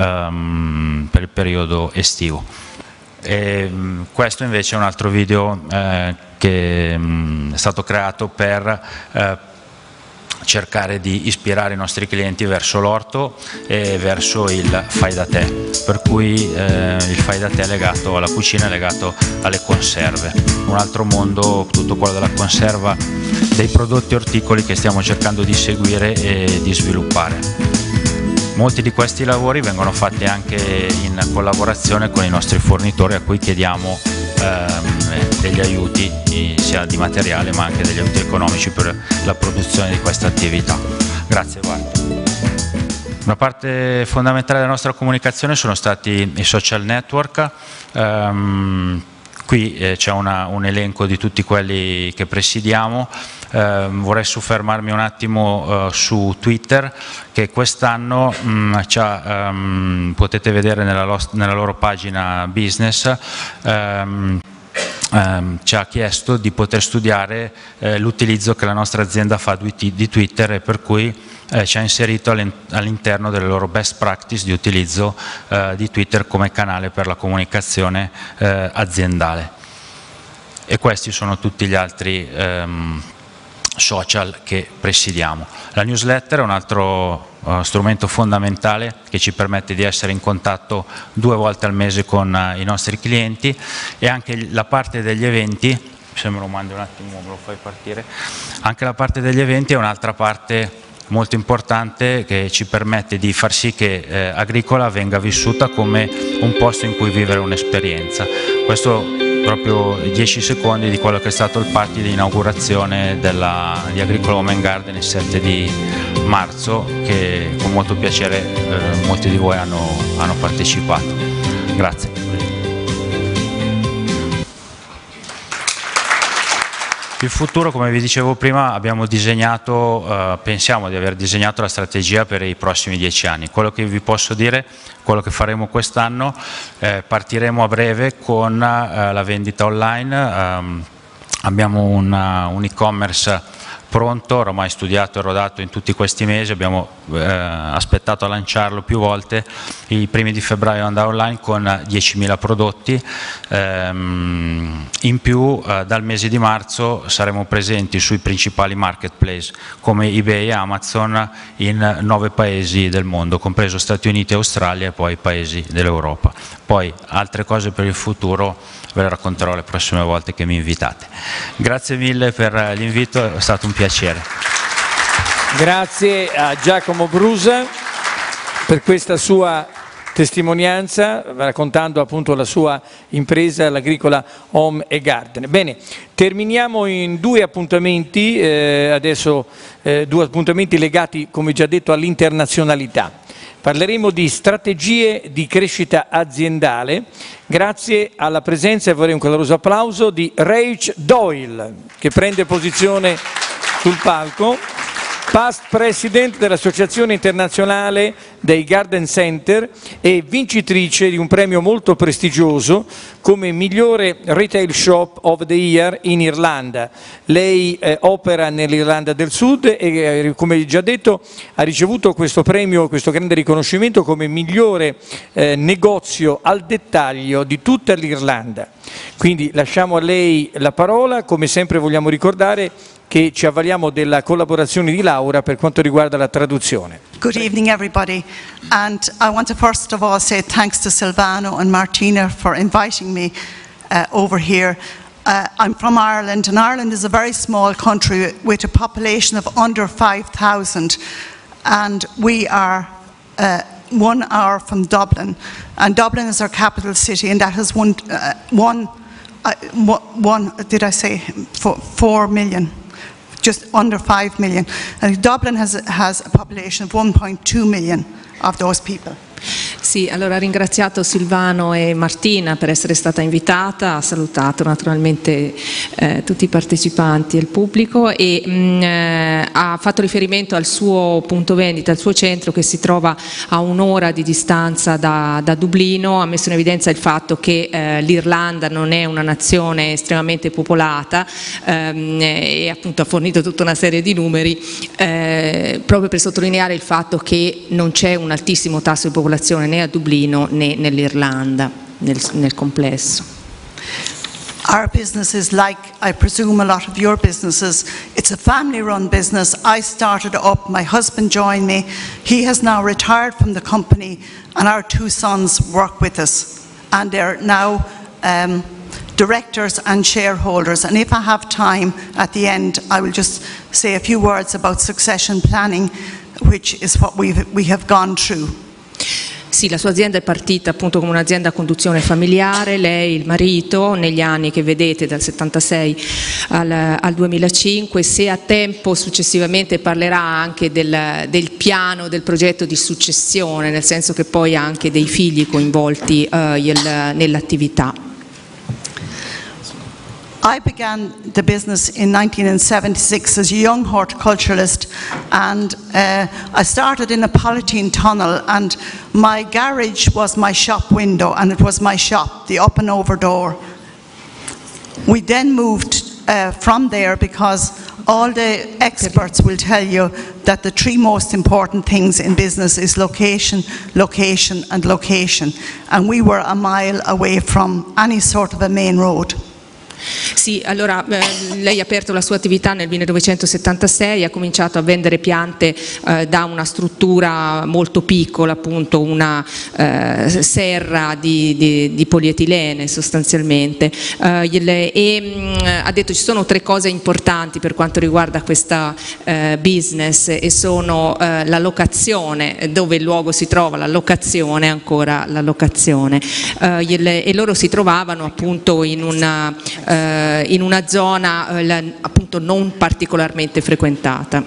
estivo. Questo invece è un altro video che è stato creato per cercare di ispirare i nostri clienti verso l'orto e verso il fai da te, per cui il fai da te è legato alla cucina, è legato alle conserve. Un altro mondo, tutto quello della conserva dei prodotti orticoli che stiamo cercando di seguire e di sviluppare. Molti di questi lavori vengono fatti anche in collaborazione con i nostri fornitori, a cui chiediamo degli aiuti sia di materiale ma anche degli aiuti economici per la produzione di questa attività. Grazie Bart. Una parte fondamentale della nostra comunicazione sono stati i social network. Qui c'è un elenco di tutti quelli che presidiamo. Vorrei soffermarmi un attimo su Twitter, che quest'anno potete vedere nella loro pagina business, ci ha chiesto di poter studiare l'utilizzo che la nostra azienda fa di Twitter, e per cui ci ha inserito all'interno delle loro best practice di utilizzo di Twitter come canale per la comunicazione aziendale. E questi sono tutti gli altri social che presidiamo. La newsletter è un altro strumento fondamentale che ci permette di essere in contatto 2 volte al mese con i nostri clienti, e anche la parte degli eventi, se me lo mandi un attimo me lo fai partire, anche la parte degli eventi è un'altra parte molto importante che ci permette di far sì che Agricola venga vissuta come un posto in cui vivere un'esperienza. Questo proprio 10 secondi di quello che è stato il party di inaugurazione di Agricola Home and Garden il 7 di marzo, che con molto piacere molti di voi hanno partecipato. Grazie. Il futuro, come vi dicevo prima, abbiamo disegnato, pensiamo di aver disegnato la strategia per i prossimi 10 anni. Quello che vi posso dire, quello che faremo quest'anno, partiremo a breve con la vendita online. Abbiamo un e-commerce pronto, ormai studiato e rodato in tutti questi mesi, abbiamo aspettato a lanciarlo più volte. I primi di febbraio andrà online con 10.000 prodotti, in più dal mese di marzo saremo presenti sui principali marketplace come eBay e Amazon in 9 paesi del mondo, compreso Stati Uniti, Australia e poi paesi dell'Europa. Poi altre cose per il futuro ve le racconterò le prossime volte che mi invitate. Grazie mille per l'invito, è stato un piacere. Grazie a Giacomo Brusa per questa sua testimonianza, raccontando appunto la sua impresa, l'Agricola Home and Garden. Bene, terminiamo in 2 appuntamenti, adesso 2 appuntamenti legati, come già detto, all'internazionalità. Parleremo di strategie di crescita aziendale grazie alla presenza, e vorrei un caloroso applauso, di Rach Doyle, che prende posizione sul palco, past president dell'Associazione Internazionale dei Garden Center e vincitrice di un premio molto prestigioso come migliore retail shop of the year in Irlanda. Lei opera nell'Irlanda del Sud e come già detto ha ricevuto questo premio, questo grande riconoscimento come migliore negozio al dettaglio di tutta l'Irlanda. Quindi lasciamo a lei la parola. Come sempre vogliamo ricordare che ci avvaliamo della collaborazione di Laura per quanto riguarda la traduzione. Good evening everybody, and I want to first of all say thanks to Silvano and Martina for inviting me over here. I'm from Ireland, and Ireland is a very small country with a population of under 5,000, and we are 1 hour from Dublin, and Dublin is our capital city, and that has 4 million. Just under 5 million. And Dublin has a population of 1.2 million of those people. Sì, allora ha ringraziato Silvano e Martina per essere stata invitata, ha salutato naturalmente tutti i partecipanti e il pubblico e ha fatto riferimento al suo punto vendita, al suo centro che si trova a 1 ora di distanza da Dublino. Ha messo in evidenza il fatto che l'Irlanda non è una nazione estremamente popolata e appunto ha fornito tutta una serie di numeri proprio per sottolineare il fatto che non c'è un altissimo tasso di popolazione né a Dublino né nell'Irlanda nel complesso. Our business is like, I presume, a lot of your businesses. It's a family-run business. I started up, my husband joined me. He has now retired from the company, and our 2 sons work with us. And they're now directors and shareholders. And if I have time at the end, I will just say a few words about succession planning, which is what we have gone through. Sì, la sua azienda è partita appunto come un'azienda a conduzione familiare, lei, il marito, negli anni che vedete dal 76 al 2005, se ha tempo successivamente parlerà anche del piano, del progetto di successione, nel senso che poi ha anche dei figli coinvolti nell'attività. I began the business in 1976 as a young horticulturalist, and I started in a polythene tunnel, and my garage was my shop window, and it was my shop, the up and over door. We then moved from there because all the experts will tell you that the 3 most important things in business is location, location and location, and we were a mile away from any sort of a main road. Sì, allora lei ha aperto la sua attività nel 1976, ha cominciato a vendere piante da una struttura molto piccola, appunto una serra di polietilene sostanzialmente, e ha detto ci sono 3 cose importanti per quanto riguarda questa business, e sono la locazione, dove il luogo si trova, la locazione, ancora la locazione, e loro si trovavano appunto in una zona appunto non particolarmente frequentata.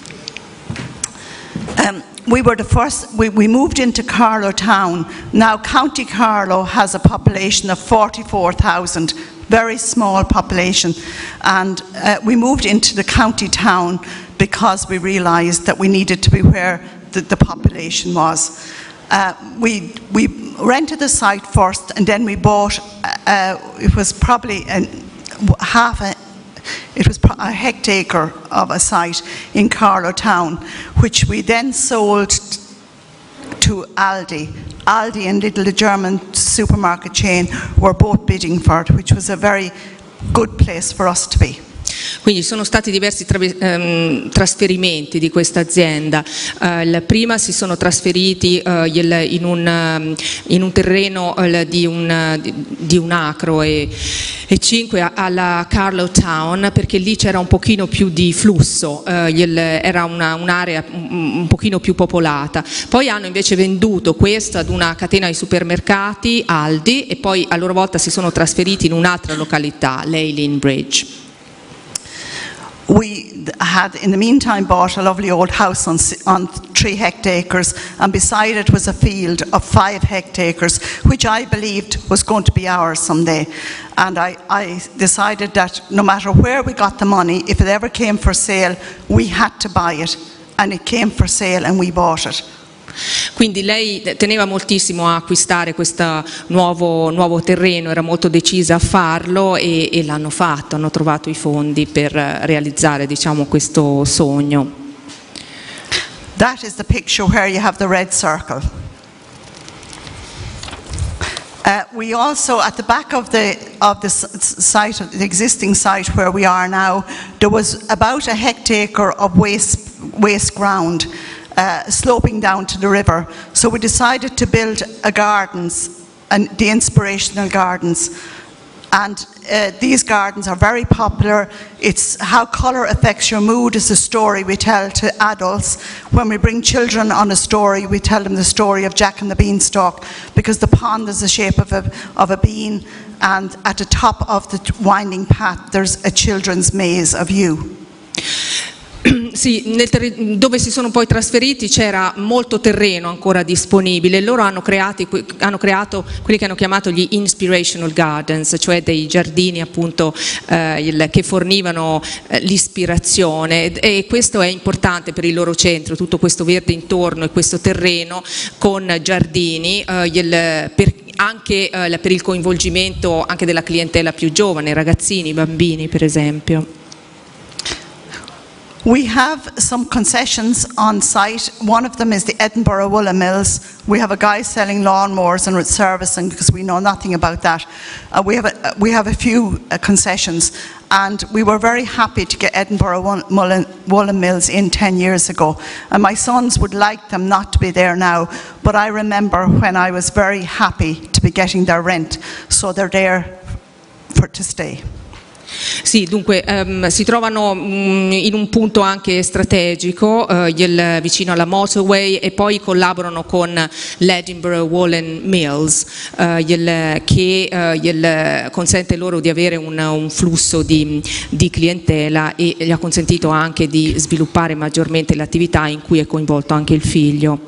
We were the first, we moved into Carlow town. Now County Carlow has a population of 44,000, very small population, and we moved into the county town because we realised that we needed to be where the population was. We rented the site first, and then we bought, it was probably a hectare of a site in Carlow town, which we then sold to Aldi. Aldi and Lidl, the German supermarket chain, were both bidding for it, which was a very good place for us to be. Quindi sono stati diversi trasferimenti di questa azienda. Prima si sono trasferiti in un terreno di un acro e 5 alla Carlow Town, perché lì c'era un pochino più di flusso, era un'area un pochino più popolata. Poi hanno invece venduto questo ad una catena di supermercati, Aldi, e poi a loro volta si sono trasferiti in un'altra località, Leyland Bridge. We had, in the meantime, bought a lovely old house on 3 hectares, and beside it was a field of 5 hectares, which I believed was going to be ours someday. And I decided that no matter where we got the money, if it ever came for sale, we had to buy it. And it came for sale and we bought it. Quindi lei teneva moltissimo a acquistare questo nuovo terreno, era molto decisa a farlo e l'hanno fatto, hanno trovato i fondi per realizzare, diciamo, questo sogno. That is the picture where you have the red circle. We also, at the back of the site, the existing site where we are now, there was about a hectare of waste ground. Sloping down to the river, so we decided to build a gardens, and the inspirational gardens, and these gardens are very popular. It's how colour affects your mood is a story we tell to adults. When we bring children on a story, we tell them the story of Jack and the Beanstalk, because the pond is the shape of a bean, and at the top of the winding path there's a children's maze of you. Sì, dove si sono poi trasferiti c'era molto terreno ancora disponibile. Loro hanno creato quelli che hanno chiamato gli inspirational gardens, cioè dei giardini appunto che fornivano l'ispirazione, e questo è importante per il loro centro, tutto questo verde intorno e questo terreno con giardini anche per il coinvolgimento anche della clientela più giovane, ragazzini, bambini per esempio. We have some concessions on site. One of them is the Edinburgh Woolen Mills. We have a guy selling lawnmowers and servicing, because we know nothing about that. We have a few concessions, and we were very happy to get Edinburgh Woolen Mills in 10 years ago. And my sons would like them not to be there now, but I remember when I was very happy to be getting their rent, so they're there to stay. Sì, dunque si trovano in un punto anche strategico vicino alla motorway, e poi collaborano con l'Edinburgh Woolen Mills che consente loro di avere un flusso di clientela, e gli ha consentito anche di sviluppare maggiormente l'attività in cui è coinvolto anche il figlio.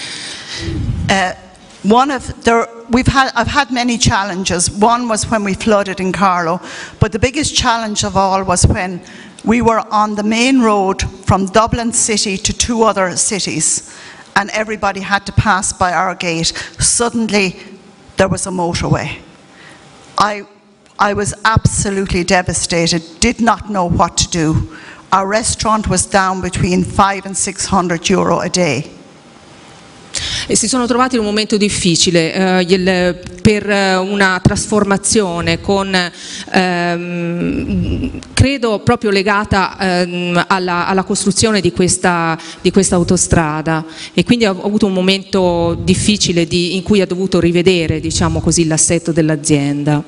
I've had many challenges. One was when we flooded in Carlow, but the biggest challenge of all was when we were on the main road from Dublin city to 2 other cities, and everybody had to pass by our gate. Suddenly there was a motorway. I was absolutely devastated, did not know what to do. Our restaurant was down between €500 and €600 a day. e si sono trovati in un momento difficile per una trasformazione credo proprio legata alla costruzione di questa autostrada, e quindi ha avuto un momento difficile in cui ha dovuto rivedere, diciamo così, l'assetto dell'azienda.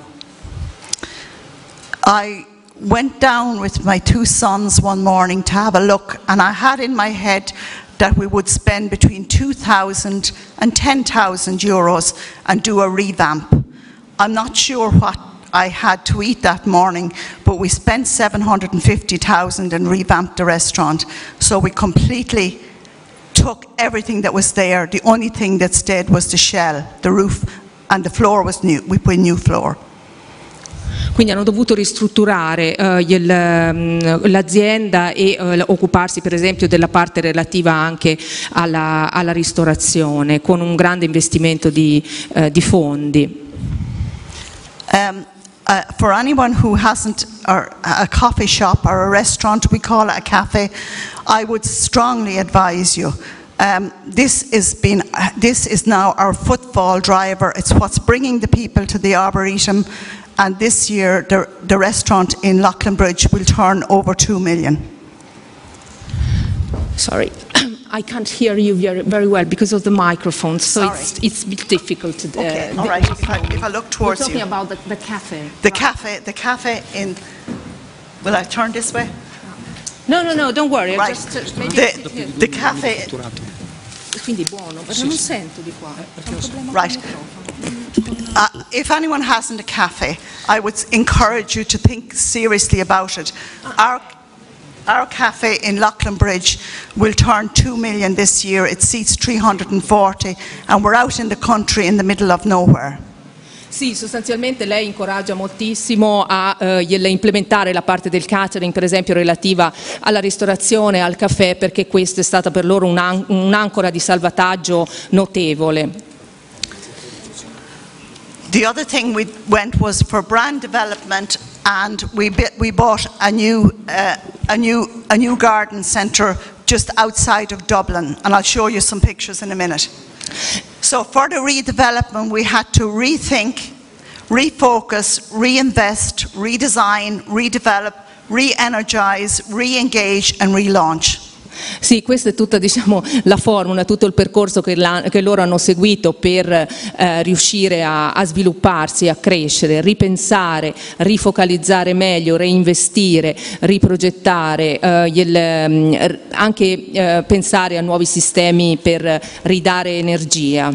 I went down with my 2 sons one morning to have a look, and I had in my head that we would spend between 2,000 and 10,000 euros and do a revamp. I'm not sure what I had to eat that morning, but we spent 750,000 and revamped the restaurant. So we completely took everything that was there. The only thing that stayed was the shell, the roof, and the floor was new. We put a new floor. Quindi hanno dovuto ristrutturare l'azienda e occuparsi per esempio della parte relativa anche alla ristorazione, con un grande investimento di fondi. For anyone who hasn't a coffee shop or a restaurant, we call it a cafe, I would strongly advise you. This is now our footfall driver. It's what's bringing the people to the Arboretum, and this year the restaurant in Leighlinbridge will turn over 2 million. Sorry, I can't hear you very well because of the microphone, so Sorry. it's a bit difficult to. Okay, all right. If I look towards you. We're talking about the cafe. The cafe in. Will I turn this way? No, don't worry. Right. Just, maybe The cafe. Quindi buono, perché non sento di qua. C'è un problema Right. con il microfono. If anyone hasn't a cafe, I would encourage you to think seriously about it. Our cafe in Leighlinbridge will turn 2 million this year. It seats 340, and we're out in the country in the middle of nowhere. Sì, sostanzialmente lei incoraggia moltissimo a implementare la parte del catering, per esempio relativa alla ristorazione, al caffè, perché questa è stata per loro un'ancora di salvataggio notevole. The other thing we went was for brand development, and we bought a new garden centre just outside of Dublin, and I'll show you some pictures in a minute. So for the redevelopment, we had to rethink, refocus, reinvest, redesign, redevelop, re-energize, re-engage and relaunch. Sì, questa è tutta, diciamo, la formula, tutto il percorso che loro hanno seguito per riuscire a svilupparsi, a crescere, ripensare, rifocalizzare meglio, reinvestire, riprogettare, anche pensare a nuovi sistemi per ridare energia.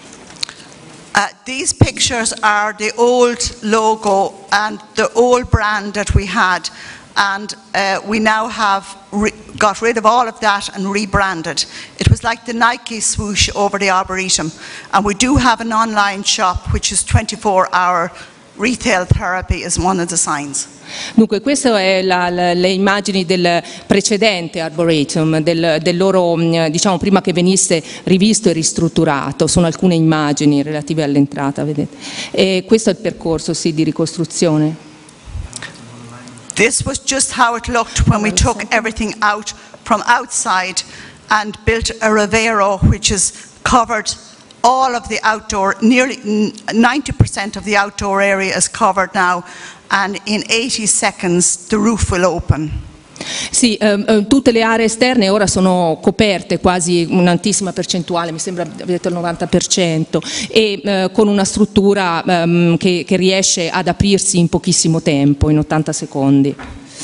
These pictures are the old logo and the old brand that we had. And we now have got rid of all of that and rebranded. It was like the Nike swoosh over the Arboretum. And we do have an online shop which is 24-hour retail therapy is one of the signs. Dunque, queste sono le immagini del precedente Arboretum, del loro, diciamo, prima che venisse rivisto e ristrutturato. Sono alcune immagini relative all'entrata, vedete. E questo è il percorso, sì, di ricostruzione. This was just how it looked when we took everything out from outside and built a Ravero, which has covered all of the outdoor, nearly 90% of the outdoor area is covered now, and in 80 seconds the roof will open. Sì, tutte le aree esterne ora sono coperte, quasi un'altissima percentuale, mi sembra avete detto il 90%, e con una struttura che riesce ad aprirsi in pochissimo tempo, in 80 secondi.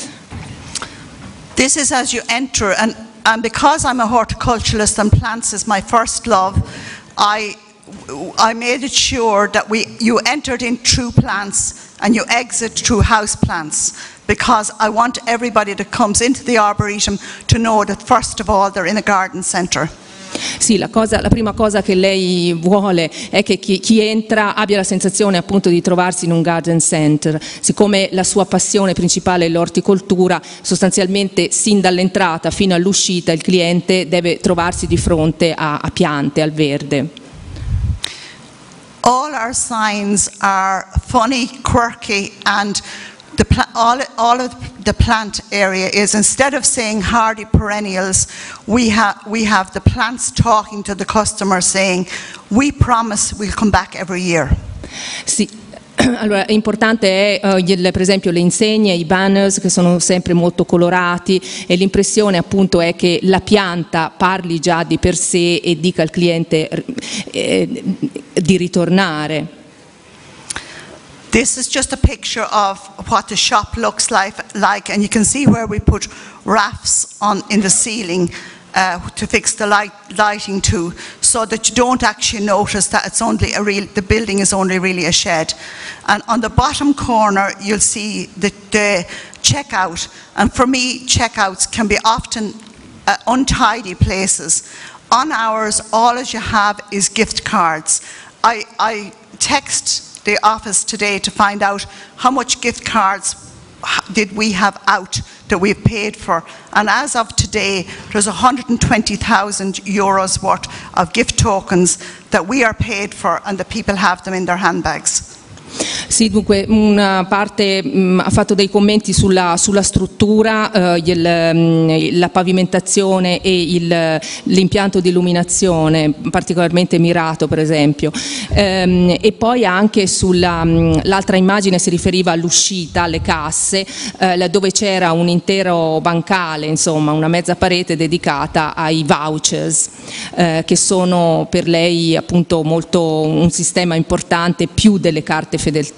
This is as you enter, and because I'm a horticulturalist and plants is my first love, I made it sure that you entered in through plants and you exit through house plants, because I want everybody that comes into the Arboretum to know that first of all they're in a garden centre. Sì, la prima cosa che lei vuole è che chi entra abbia la sensazione appunto di trovarsi in un garden center. Siccome la sua passione principale è l'orticoltura, sostanzialmente sin dall'entrata fino all'uscita il cliente deve trovarsi di fronte a piante, al verde. All our signs are funny, quirky, and all of the plant area is, instead of saying hardy perennials, we have the plants talking to the customer saying, we promise we'll come back every year. Sì. Allora, importante è per esempio le insegne, i banners che sono sempre molto colorati, e l'impressione appunto è che la pianta parli già di per sé e dica al cliente di ritornare. This is just a picture of what the shop looks like, and you can see where we put rafts in the ceiling to fix the lighting to, so that you don't actually notice that it's only the building is only really a shed. And on the bottom corner you'll see the checkout, and for me checkouts can be often untidy places. On ours, all as you have is gift cards. I text the office today to find out how much gift cards did we have out that we've paid for, and as of today there's 120,000 euros worth of gift tokens that we are paid for, and the people have them in their handbags. Sì, dunque una parte ha fatto dei commenti sulla struttura, la pavimentazione e l'impianto di illuminazione particolarmente mirato, per esempio, e poi anche l'altra immagine si riferiva all'uscita, alle casse, dove c'era un intero bancale, insomma una mezza parete dedicata ai vouchers, che sono per lei appunto un sistema importante più delle carte fedeltà.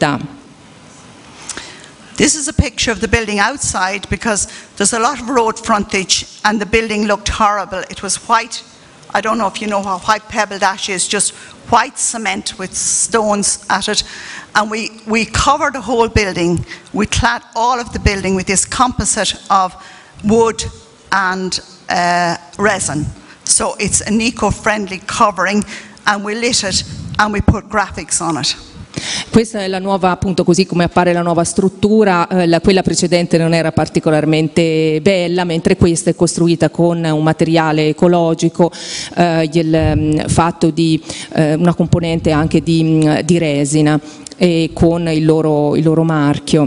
This is a picture of the building outside, because there's a lot of road frontage and the building looked horrible. It was white. I don't know if you know what white pebbled ash is, just white cement with stones at it. And we covered the whole building. We clad all of the building with this composite of wood and resin. So it's an eco-friendly covering, and we lit it and we put graphics on it. Questa è la nuova, appunto, così come appare la nuova struttura. Quella precedente non era particolarmente bella, mentre questa è costruita con un materiale ecologico, fatto di una componente anche di resina, e con il loro marchio.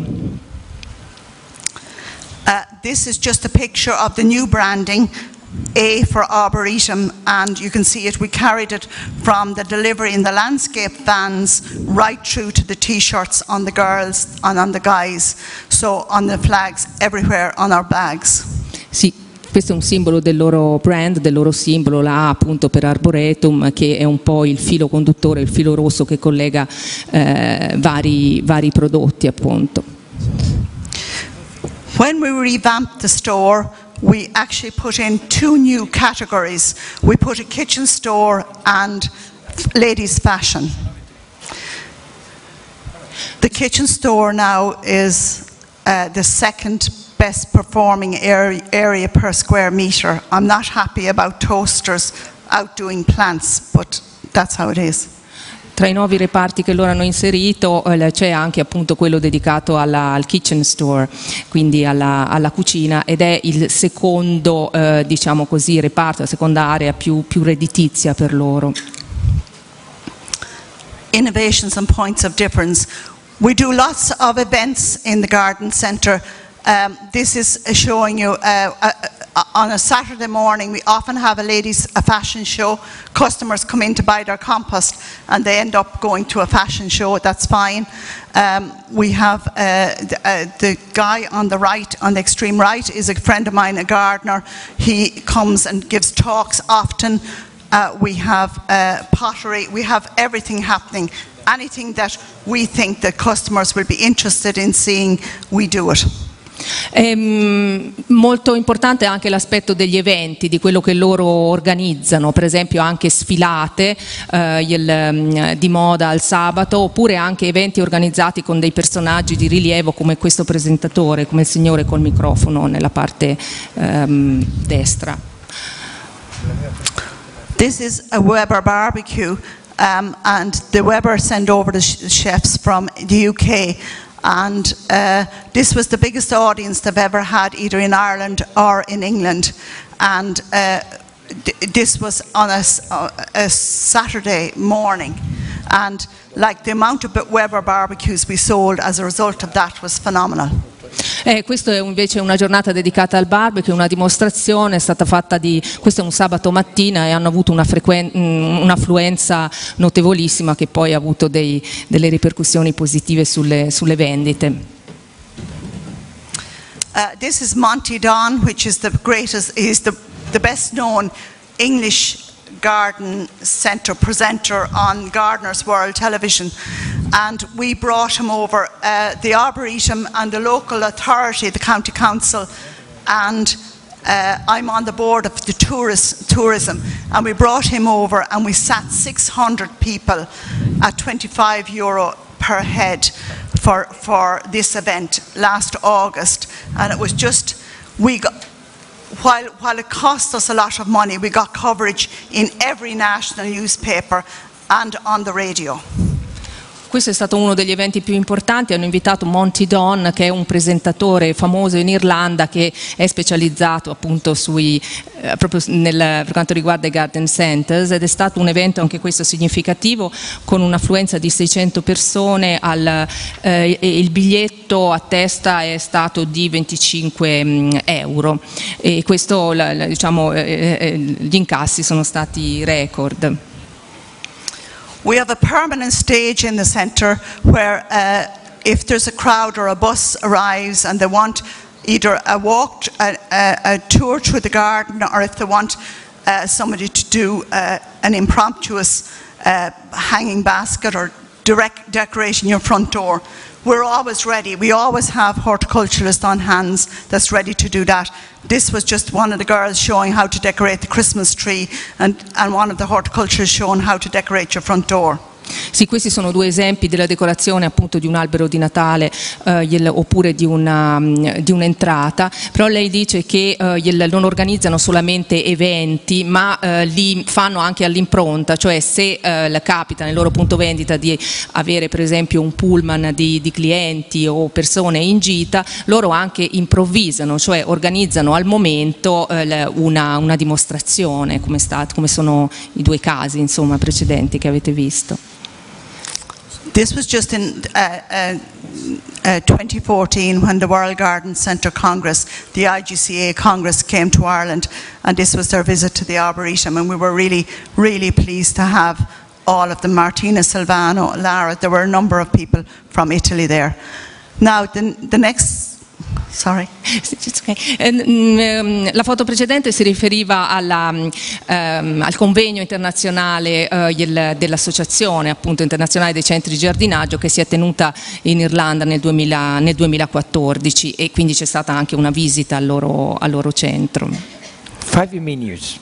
This is just a picture of the new branding, A for Arboretum, and you can see it. We carried it from the delivery in the landscape vans right through to the t-shirts on the girls and on the guys, so on the flags everywhere on our bags. Sì. Questo è un simbolo del loro brand, del loro simbolo, la A appunto per Arboretum, che è un po' il filo conduttore, il filo rosso che collega vari prodotti, appunto. When we revamped the store, we actually put in 2 new categories. We put a kitchen store and ladies' fashion. The kitchen store now is the second best performing area per square metre. I'm not happy about toasters outdoing plants, but that's how it is. Tra i nuovi reparti che loro hanno inserito c'è anche appunto quello dedicato al kitchen store, quindi alla cucina, ed è il secondo diciamo così reparto, la seconda area più redditizia per loro. Innovations and points of difference. We do lots of events in the garden centre. This is showing you on a Saturday morning we often have a fashion show. Customers come in to buy their compost and they end up going to a fashion show. That's fine. We have the guy on the right, on the extreme right, is a friend of mine, a gardener. He comes and gives talks often. We have pottery. We have everything happening. Anything that we think that customers will be interested in seeing, we do it. È molto importante anche l'aspetto degli eventi, di quello che loro organizzano, per esempio anche sfilate di moda al sabato, oppure anche eventi organizzati con dei personaggi di rilievo come questo presentatore, come il signore col microfono nella parte destra. This is a Weber barbecue, and the Weber send over the chefs from the UK. And this was the biggest audience they've ever had, either in Ireland or in England. And this was on a Saturday morning. And like the amount of Weber barbecues we sold as a result of that was phenomenal. Questo è invece una giornata dedicata al barbecue, una dimostrazione, è stata fatta questo è un sabato mattina e hanno avuto un'affluenza notevolissima che poi ha avuto delle ripercussioni positive sulle vendite. This is Monty Don, which is the best known English garden centre presenter on Gardener's World Television, and we brought him over, the Arboretum and the local authority, the county council, and I'm on the board of the tourism, and we brought him over and we sat 600 people at €25 per head for this event last August, and it was just, while it cost us a lot of money, we got coverage in every national newspaper and on the radio. Questo è stato uno degli eventi più importanti, hanno invitato Monty Don, che è un presentatore famoso in Irlanda che è specializzato appunto proprio per quanto riguarda i garden centers, ed è stato un evento anche questo significativo con un'affluenza di 600 persone, il biglietto a testa è stato di €25 e questo, diciamo, gli incassi sono stati record. We have a permanent stage in the centre where if there's a crowd or a bus arrives and they want either a walk, a tour through the garden, or if they want somebody to do an impromptu hanging basket or direct decorating your front door, we're always ready. We always have horticulturalists on hands that's ready to do that. This was just one of the girls showing how to decorate the Christmas tree, and one of the horticulturists showing how to decorate your front door. Sì, questi sono due esempi della decorazione appunto di un albero di Natale oppure di un'entrata, però lei dice che non organizzano solamente eventi, ma li fanno anche all'impronta, cioè se capita nel loro punto vendita di avere per esempio un pullman di clienti o persone in gita, loro anche improvvisano, cioè organizzano al momento una dimostrazione, come sono i due casi insomma precedenti che avete visto. This was just in 2014 when the World Garden Centre Congress, the IGCA Congress, came to Ireland, and this was their visit to the Arboretum, and we were really, really pleased to have all of them. Martina Silvano, Lara, there were a number of people from Italy there. Now the next... Sorry. La foto precedente si riferiva al convegno internazionale dell'Associazione appunto internazionale dei centri di giardinaggio che si è tenuta in Irlanda nel 2014, e quindi c'è stata anche una visita al loro centro. 5 minutes.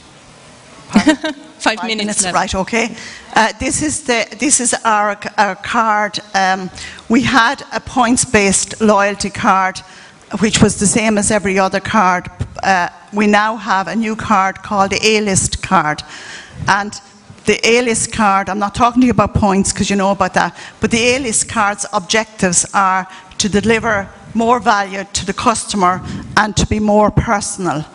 5 minutes left. Right, okay. This is our card. We had a points-based loyalty card, which was the same as every other card. We now have a new card called the A-List card. And the A-List card, I'm not talking to you about points because you know about that, but the A-List card's objectives are to deliver more value to the customer and to be more personal.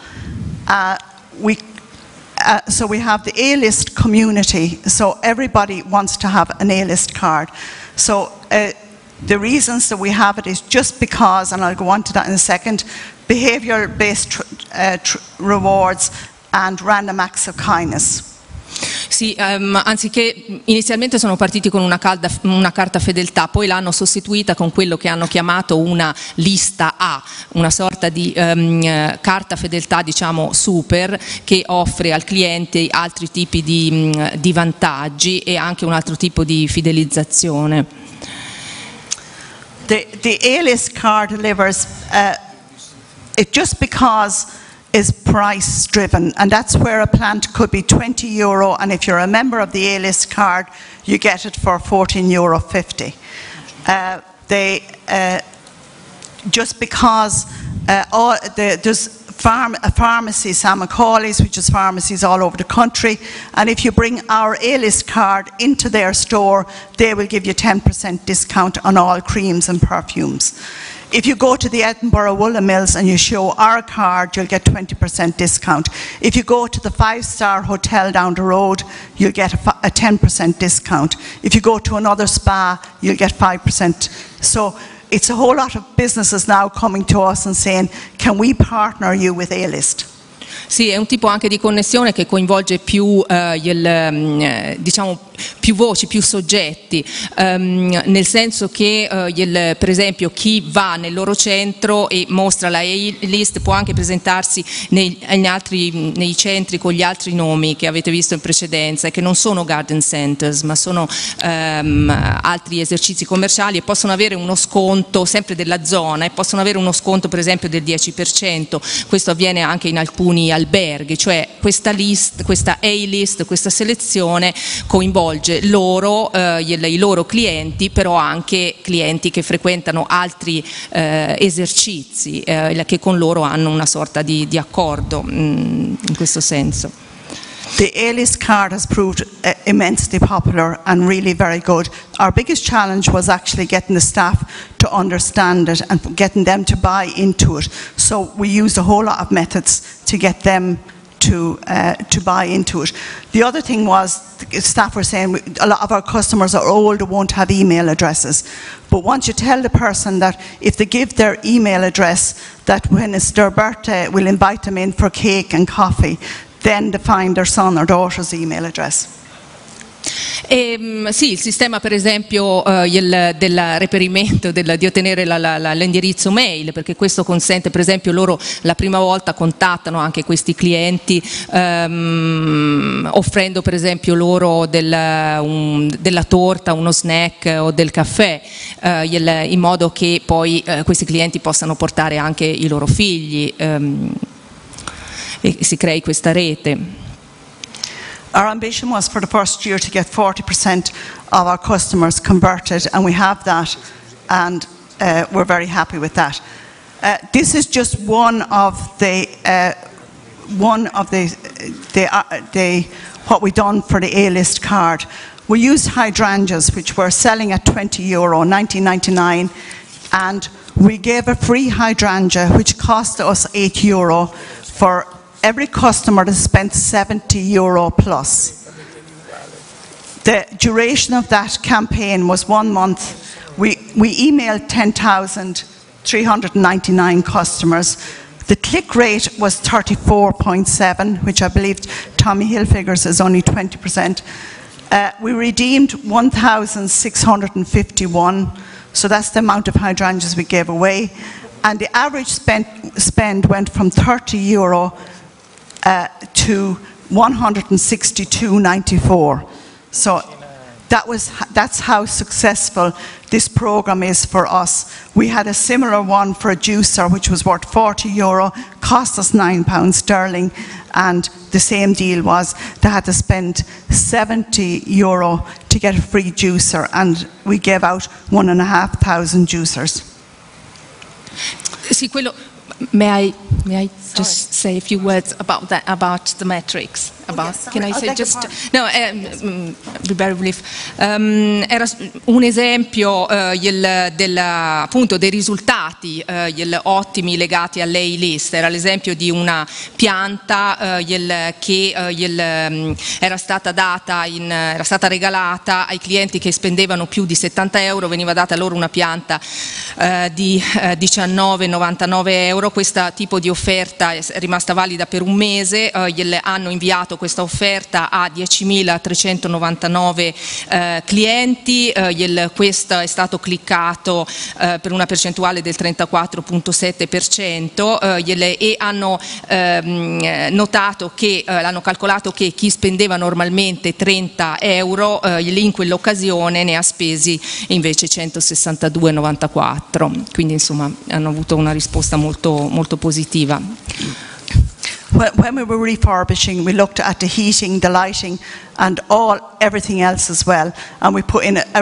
So we have the A-List community, so everybody wants to have an A-List card. So the reasons that we have it is just because, and I'll go on to that in a second, behaviour-based rewards and random acts of kindness. Sì, anziché inizialmente sono partiti con una carta fedeltà, poi l'hanno sostituita con quello che hanno chiamato una lista A, una sorta di carta fedeltà diciamo super, che offre al cliente altri tipi di vantaggi e anche un altro tipo di fidelizzazione. The A-List card delivers it just because is price driven, and that's where a plant could be €20, and if you're a member of the A-List card you get it for €14.50. Just because there's a pharmacy, Sam Macaulay's, which is pharmacies all over the country, and if you bring our A-List card into their store, they will give you 10% discount on all creams and perfumes. If you go to the Edinburgh Woolen Mills and you show our card, you'll get 20% discount. If you go to the 5-star hotel down the road, you'll get a 10% discount. If you go to another spa, you'll get 5%. So it's a whole lot of businesses now coming to us and saying, can we partner you with A-List? Sì, è un tipo anche di connessione che coinvolge più, diciamo, più voci, più soggetti, nel senso che per esempio chi va nel loro centro e mostra la A-List può anche presentarsi nei centri con gli altri nomi che avete visto in precedenza e che non sono garden centers ma sono altri esercizi commerciali e possono avere uno sconto sempre della zona e possono avere uno sconto per esempio del 10%. Questo avviene anche in alcuni alberghi, cioè questa A-List, questa selezione coinvolge loro, i loro clienti, però anche clienti che frequentano altri esercizi che con loro hanno una sorta di accordo in questo senso. The A-List card has proved immensely popular and really very good. Our biggest challenge was actually getting the staff to understand it and getting them to buy into it. So we used a whole lot of methods to get them to buy into it. The other thing was, the staff were saying a lot of our customers are old and won't have email addresses. But once you tell the person that if they give their email address, that when it's their birthday, we'll invite them in for cake and coffee, then they find their son or daughter's email address. Sì, il sistema per esempio del reperimento, di ottenere l'indirizzo mail, perché questo consente per esempio loro la prima volta contattano anche questi clienti offrendo per esempio loro della torta, uno snack o del caffè, in modo che poi questi clienti possano portare anche i loro figli e si crei questa rete. Our ambition was for the first year to get 40% of our customers converted, and we have that, and we're very happy with that. This is just one of what we've done for the A-List card. We used hydrangeas, which were selling at €20, 19.99, and we gave a free hydrangea, which cost us €8 for every customer that spent €70 plus. The duration of that campaign was 1 month. We emailed 10,399 customers. The click rate was 34.7, which I believe Tommy Hilfiger's is only 20%. We redeemed 1,651, so that's the amount of hydrangeas we gave away. And the average spend went from €30 to 162.94. So that's how successful this program is for us. We had a similar one for a juicer, which was worth €40, cost us £9 sterling, and the same deal was they had to spend €70 to get a free juicer, and we gave out 1,500 juicers. Sì, quello. May I just say a few words about that, about the metrics? Can I say just? No, be very brief. Era un esempio appunto dei risultati ottimi legati all'A-List. Era l'esempio di una pianta che era stata regalata ai clienti che spendevano più di €70, veniva data loro una pianta di €19,99. Questo tipo di offerta è rimasta valida per un mese. Hanno inviato questa offerta a 10.399 clienti, questo è stato cliccato per una percentuale del 34.7% e hanno notato che hanno calcolato che chi spendeva normalmente €30 in quell'occasione ne ha spesi invece €162,94, quindi insomma hanno avuto una risposta molto positiva. When we were refurbishing, we looked at the heating, the lighting, and everything else as well. And we put in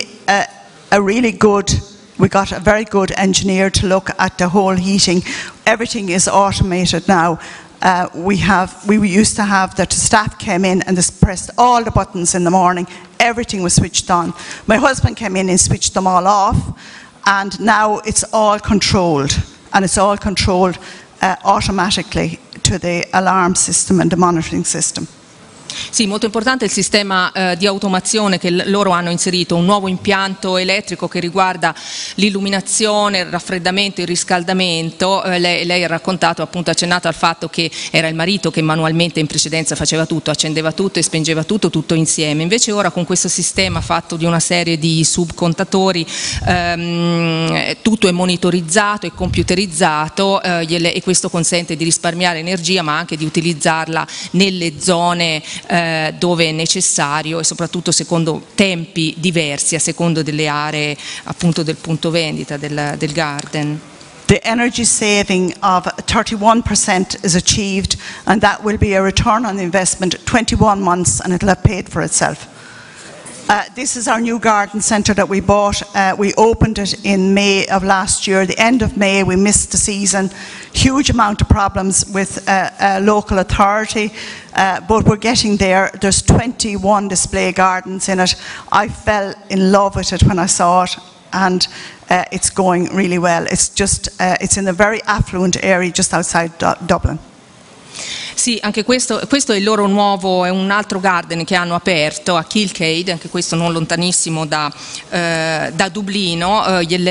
we got a very good engineer to look at the whole heating. Everything is automated now. We used to have that the staff came in and just pressed all the buttons in the morning. Everything was switched on. My husband came in and switched them all off. and now it's all controlled, and it's all controlled automatically to the alarm system and the monitoring system. Sì, molto importante il sistema di automazione che loro hanno inserito, un nuovo impianto elettrico che riguarda l'illuminazione, il raffreddamento, il riscaldamento. Lei ha raccontato, appunto, accennato al fatto che era il marito che manualmente in precedenza faceva tutto, accendeva tutto e spengeva tutto insieme. Invece ora con questo sistema fatto di una serie di subcontatori tutto è monitorizzato e computerizzato e questo consente di risparmiare energia ma anche di utilizzarla nelle zone dove è necessario e soprattutto secondo tempi diversi a secondo delle aree, appunto, del punto vendita del garden. The energy saving of 31% is achieved, and that will be a return on investment 21 months, and it'll have paid for itself. This is our new garden centre that we bought. We opened it in May of last year. The end of May, we missed the season. Huge amount of problems with local authority, but we're getting there. There's 21 display gardens in it. I fell in love with it when I saw it, and it's going really well. It's just, it's in a very affluent area just outside Dublin. Sì, anche questo è il loro nuovo, è un altro garden che hanno aperto a Kilcade, anche questo non lontanissimo da Dublino,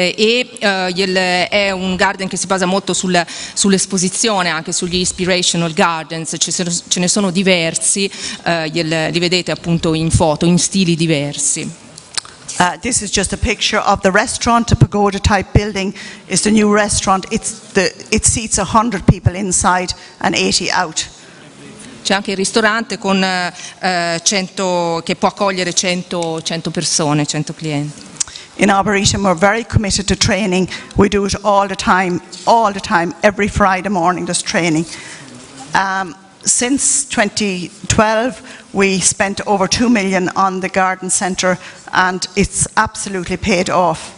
è un garden che si basa molto sull'esposizione, anche sugli inspirational gardens, ce ne sono diversi, li vedete appunto in foto, in stili diversi. This is just a picture of the restaurant. The pagoda type building is the new restaurant. It seats 100 people inside and 80 out. C'è anche il ristorante con 100, che può accogliere 100 persone, 100 clienti. In Arboretum we're very committed to training. We do it all the time, every Friday morning there's training. Since 2012 we spent over 2 million on the garden centre, and it's absolutely paid off.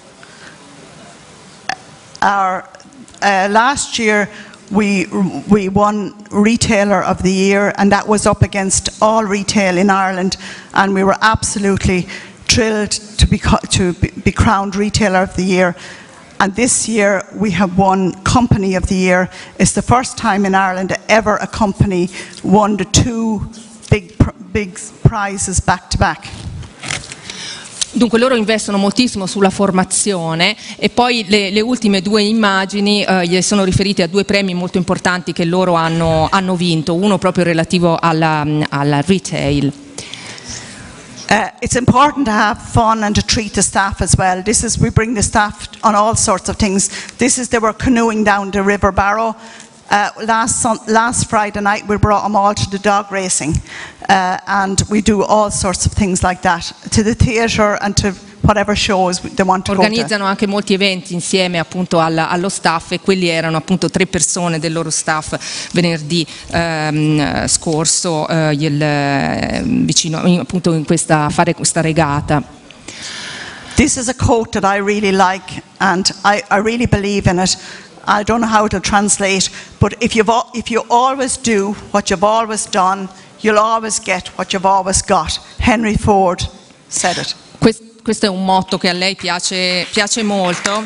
Last year we won Retailer of the Year, and that was up against all retail in Ireland, and we were absolutely thrilled to be crowned Retailer of the Year. And this year we have won Company of the Year. It's the first time in Ireland ever a company won the two big prizes back to back. Dunque loro investono moltissimo sulla formazione, e poi le ultime due immagini sono riferite a due premi molto importanti che loro hanno vinto, uno proprio relativo alla retail. It's important to have fun and to treat the staff as well. We bring the staff on all sorts of things. They were canoeing down the River Barrow. Last Friday night we brought them all to the dog racing, and we do all sorts of things like that, to the theatre and to whatever shows they want to go to. Organizzano anche molti eventi insieme appunto allo staff, e quelli erano appunto 3 persone del loro staff venerdì scorso vicino appunto a fare questa regata. This is a quote that I really like, and I really believe in it. I don't know how it'll translate, but if you always do what you've always done, you'll always get what you've always got. Henry Ford said it. Questo è un motto che a lei piace molto.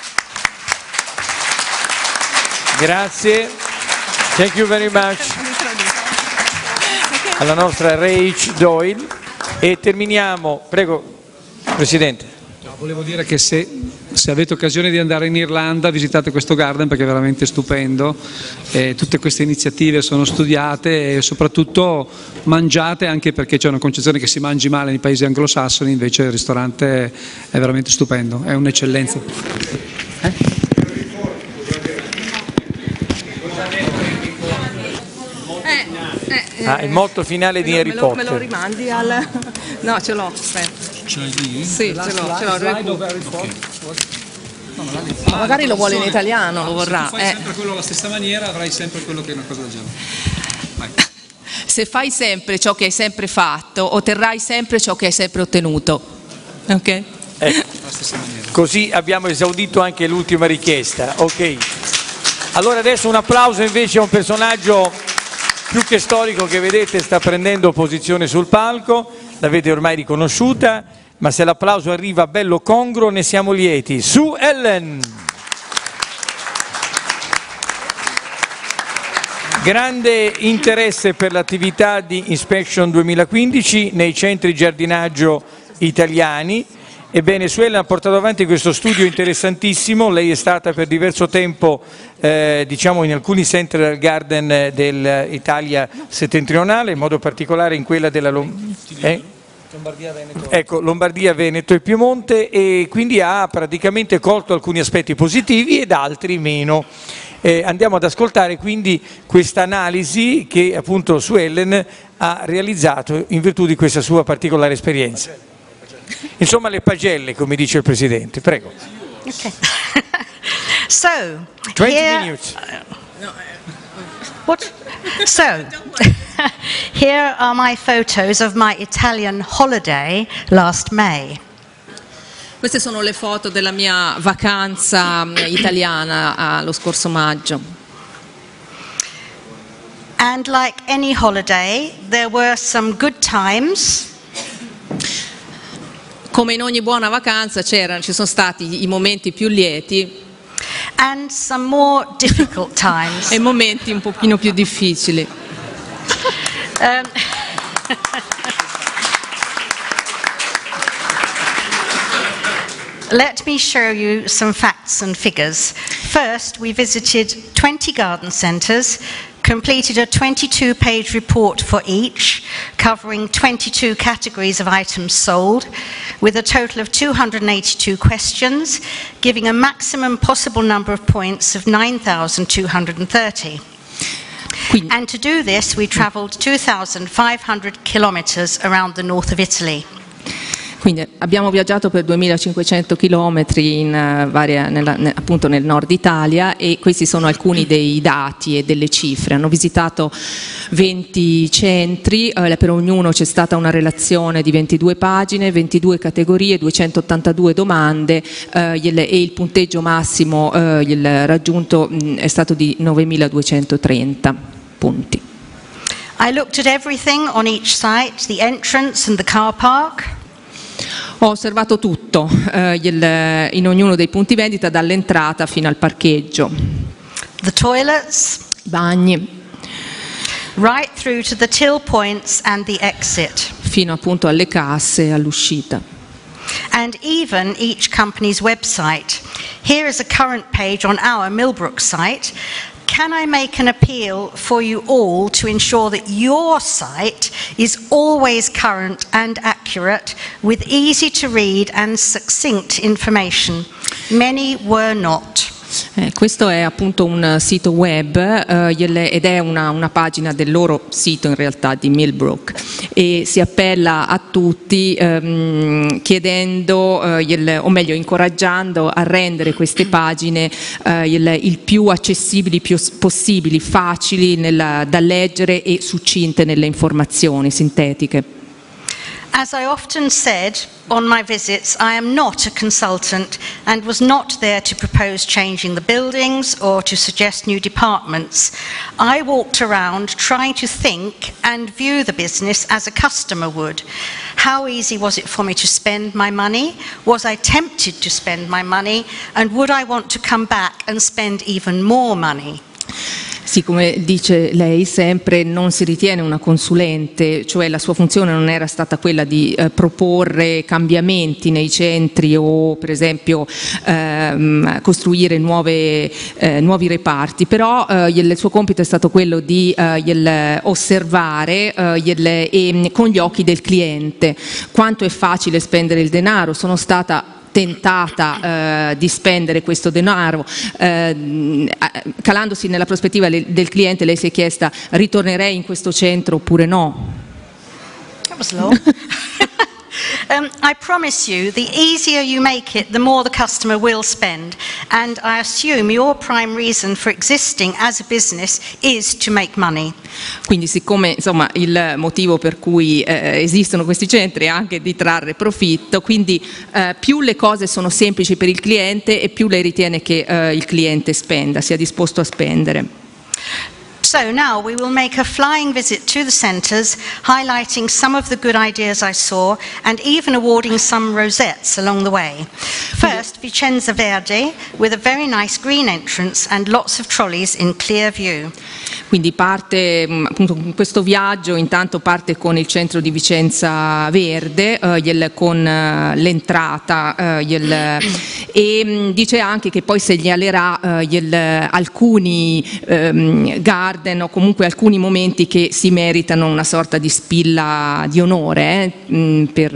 Grazie, thank you very much alla nostra Rach Doyle, e terminiamo, prego Presidente. Volevo dire che se avete occasione di andare in Irlanda visitate questo garden, perché è veramente stupendo. Tutte queste iniziative sono studiate e soprattutto mangiate, anche perché c'è una concezione che si mangi male nei paesi anglosassoni, invece il ristorante è veramente stupendo, è un'eccellenza. Il motto finale di Harry Potter. Me lo rimandi al... No, ce l'ho, aspetta. Ce l'hai lì? Sì, ce l'ho. Magari lo vuole in italiano, lo vorrà. Se fai sempre quello alla stessa maniera, avrai sempre quello che è una cosa del genere. Vai. Se fai sempre ciò che hai sempre fatto, otterrai sempre ciò che hai sempre ottenuto. Ok? Così abbiamo esaudito anche l'ultima richiesta. Ok. Allora adesso un applauso invece a un personaggio più che storico che vedete sta prendendo posizione sul palco, l'avete ormai riconosciuta, ma se l'applauso arriva bello congruo ne siamo lieti. Su Ellen! Grande interesse per l'attività di Inspection 2015 nei centri giardinaggio italiani. Ebbene, su Ellen ha portato avanti questo studio interessantissimo. Lei è stata per diverso tempo diciamo in alcuni Central Garden dell'Italia settentrionale, in modo particolare in quella della Lombardia, Veneto. Ecco, Lombardia, Veneto e Piemonte, e quindi ha praticamente colto alcuni aspetti positivi ed altri meno. Andiamo ad ascoltare quindi questa analisi che appunto su Ellen ha realizzato in virtù di questa sua particolare esperienza. Insomma, le pagelle, come dice il Presidente. Prego. Okay. So, 20 here, minutes. What? So, here are my photos of my Italian holiday last May. Queste sono le foto della mia vacanza italiana lo scorso maggio. And like any holiday, there were some good times. Come in ogni buona vacanza ci sono stati i momenti più lieti and some more difficult times. e momenti un pochino più difficili. Let me show you some facts and figures. First, we visited 20 garden centres, completed a 22-page report for each, covering 22 categories of items sold, with a total of 282 questions, giving a maximum possible number of points of 9,230. And to do this, we travelled 2,500 kilometres around the north of Italy. Quindi abbiamo viaggiato per 2500 chilometri appunto nel nord Italia, e questi sono alcuni dei dati e delle cifre. Hanno visitato 20 centri, per ognuno c'è stata una relazione di 22 pagine, 22 categorie, 282 domande e il punteggio massimo raggiunto è stato di 9230 punti. I looked at everything on each site, the entrance and the car park. Ho osservato tutto in ognuno dei punti vendita, dall'entrata fino al parcheggio. The toilets. I bagni. Right through to the till points and the exit. Fino appunto alle casse e all'uscita. And even each company's website. Here is a current page on our Millbrook site. Can I make an appeal for you all to ensure that your site is always current and accurate, with easy to read and succinct information? Many were not. Questo è appunto un sito web ed è una pagina del loro sito, in realtà, di Millbrook, e si appella a tutti chiedendo, o meglio incoraggiando a rendere queste pagine il più accessibili possibili, facili da leggere e succinte nelle informazioni, sintetiche. As I often said on my visits, I am not a consultant and was not there to propose changing the buildings or to suggest new departments. I walked around trying to think and view the business as a customer would. How easy was it for me to spend my money? Was I tempted to spend my money? And would I want to come back and spend even more money? Sì, come dice lei sempre, non si ritiene una consulente, cioè la sua funzione non era stata quella di proporre cambiamenti nei centri o per esempio costruire nuovi reparti, però il suo compito è stato quello di osservare con gli occhi del cliente quanto è facile spendere il denaro. Sono stata tentata di spendere questo denaro, calandosi nella prospettiva del cliente. Lei si è chiesta: ritornerei in questo centro oppure no? That was low. I promise you, the easier you make it, the more the customer will spend. And I assume your prime reason for existing as a business is to make money. Quindi, siccome insomma il motivo per cui esistono questi centri è anche di trarre profitto, quindi più le cose sono semplici per il cliente e più lei ritiene che il cliente spenda, sia disposto a spendere. So now we will make a flying visit to the centres, highlighting some of the good ideas I saw and even awarding some rosettes along the way. First, Vicenza Verde, with a very nice green entrance and lots of trolleys in clear view. Quindi parte, appunto, questo viaggio intanto parte con il centro di Vicenza Verde, con l'entrata e dice anche che poi segnalerà alcuni garden o comunque alcuni momenti che si meritano una sorta di spilla di onore per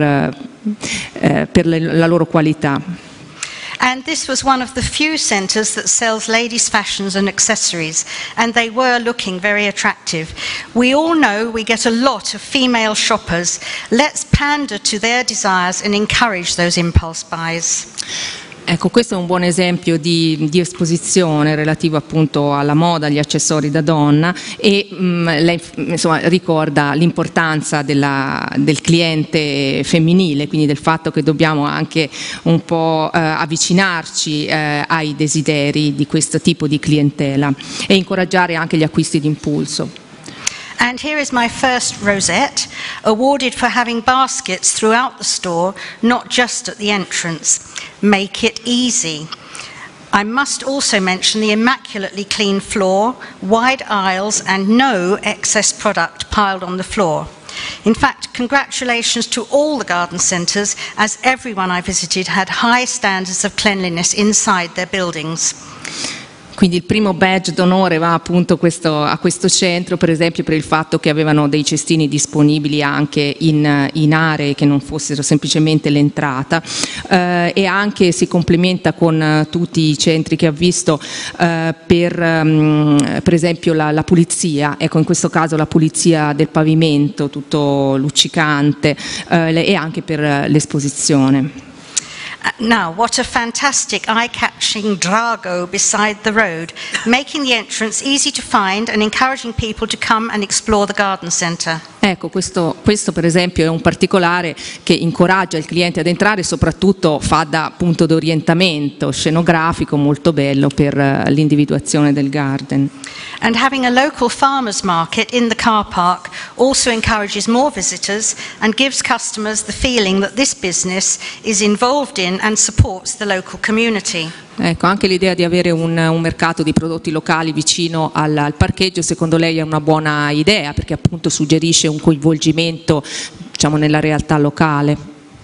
la loro qualità. And this was one of the few centres that sells ladies' fashions and accessories, and they were looking very attractive. We all know we get a lot of female shoppers. Let's pander to their desires and encourage those impulse buys. Ecco, questo è un buon esempio di esposizione relativo appunto alla moda, agli accessori da donna e lei insomma ricorda l'importanza del cliente femminile, quindi del fatto che dobbiamo anche un po' avvicinarci ai desideri di questo tipo di clientela e incoraggiare anche gli acquisti d'impulso. And here is my first rosette, awarded for having baskets throughout the store, not just at the entrance. Make it easy. I must also mention the immaculately clean floor, wide aisles and no excess product piled on the floor. In fact, congratulations to all the garden centres, as everyone I visited had high standards of cleanliness inside their buildings. Quindi il primo badge d'onore va appunto a questo centro, per esempio per il fatto che avevano dei cestini disponibili anche in aree che non fossero semplicemente l'entrata e anche si complementa con tutti i centri che ha visto per esempio la pulizia, ecco in questo caso la pulizia del pavimento tutto luccicante e anche per l'esposizione. Now, what a fantastic eye-catching drago beside the road, making the entrance easy to find and encouraging people to come and explore the garden centre. Ecco, questo per esempio è un particolare che incoraggia il cliente ad entrare e soprattutto fa da punto d'orientamento scenografico molto bello per l'individuazione del garden. And having a local farmers market in the car park also encourages more visitors and gives customers the feeling that this business is involved in and supports the local community. Ecco, anche l'idea di avere un mercato di prodotti locali vicino al parcheggio secondo lei è una buona idea perché appunto suggerisce un coinvolgimento, diciamo, nella realtà locale.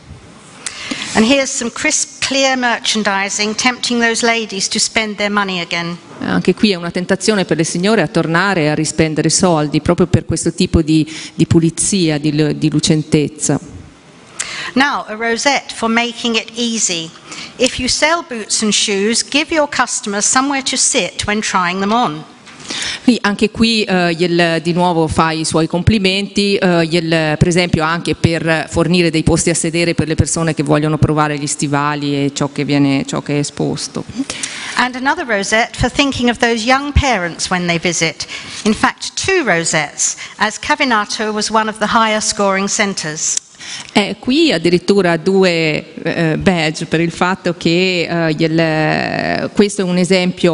And here's some crisp, clear merchandising tempting those ladies to spend their money again. Anche qui è una tentazione per le signore a tornare a rispendere soldi proprio per questo tipo di pulizia, di lucentezza. Now, a rosette for making it easy. If you sell boots and shoes, give your customers somewhere to sit when trying them on. Anche qui di nuovo fa i suoi complimenti, per esempio anche per fornire dei posti a sedere per le persone che vogliono provare gli stivali e ciò che è esposto. And another rosette for thinking of those young parents when they visit. In fact, 2 rosettes, as Cavinato was one of the higher scoring centres. Qui addirittura 2 badge per il fatto che questo è un esempio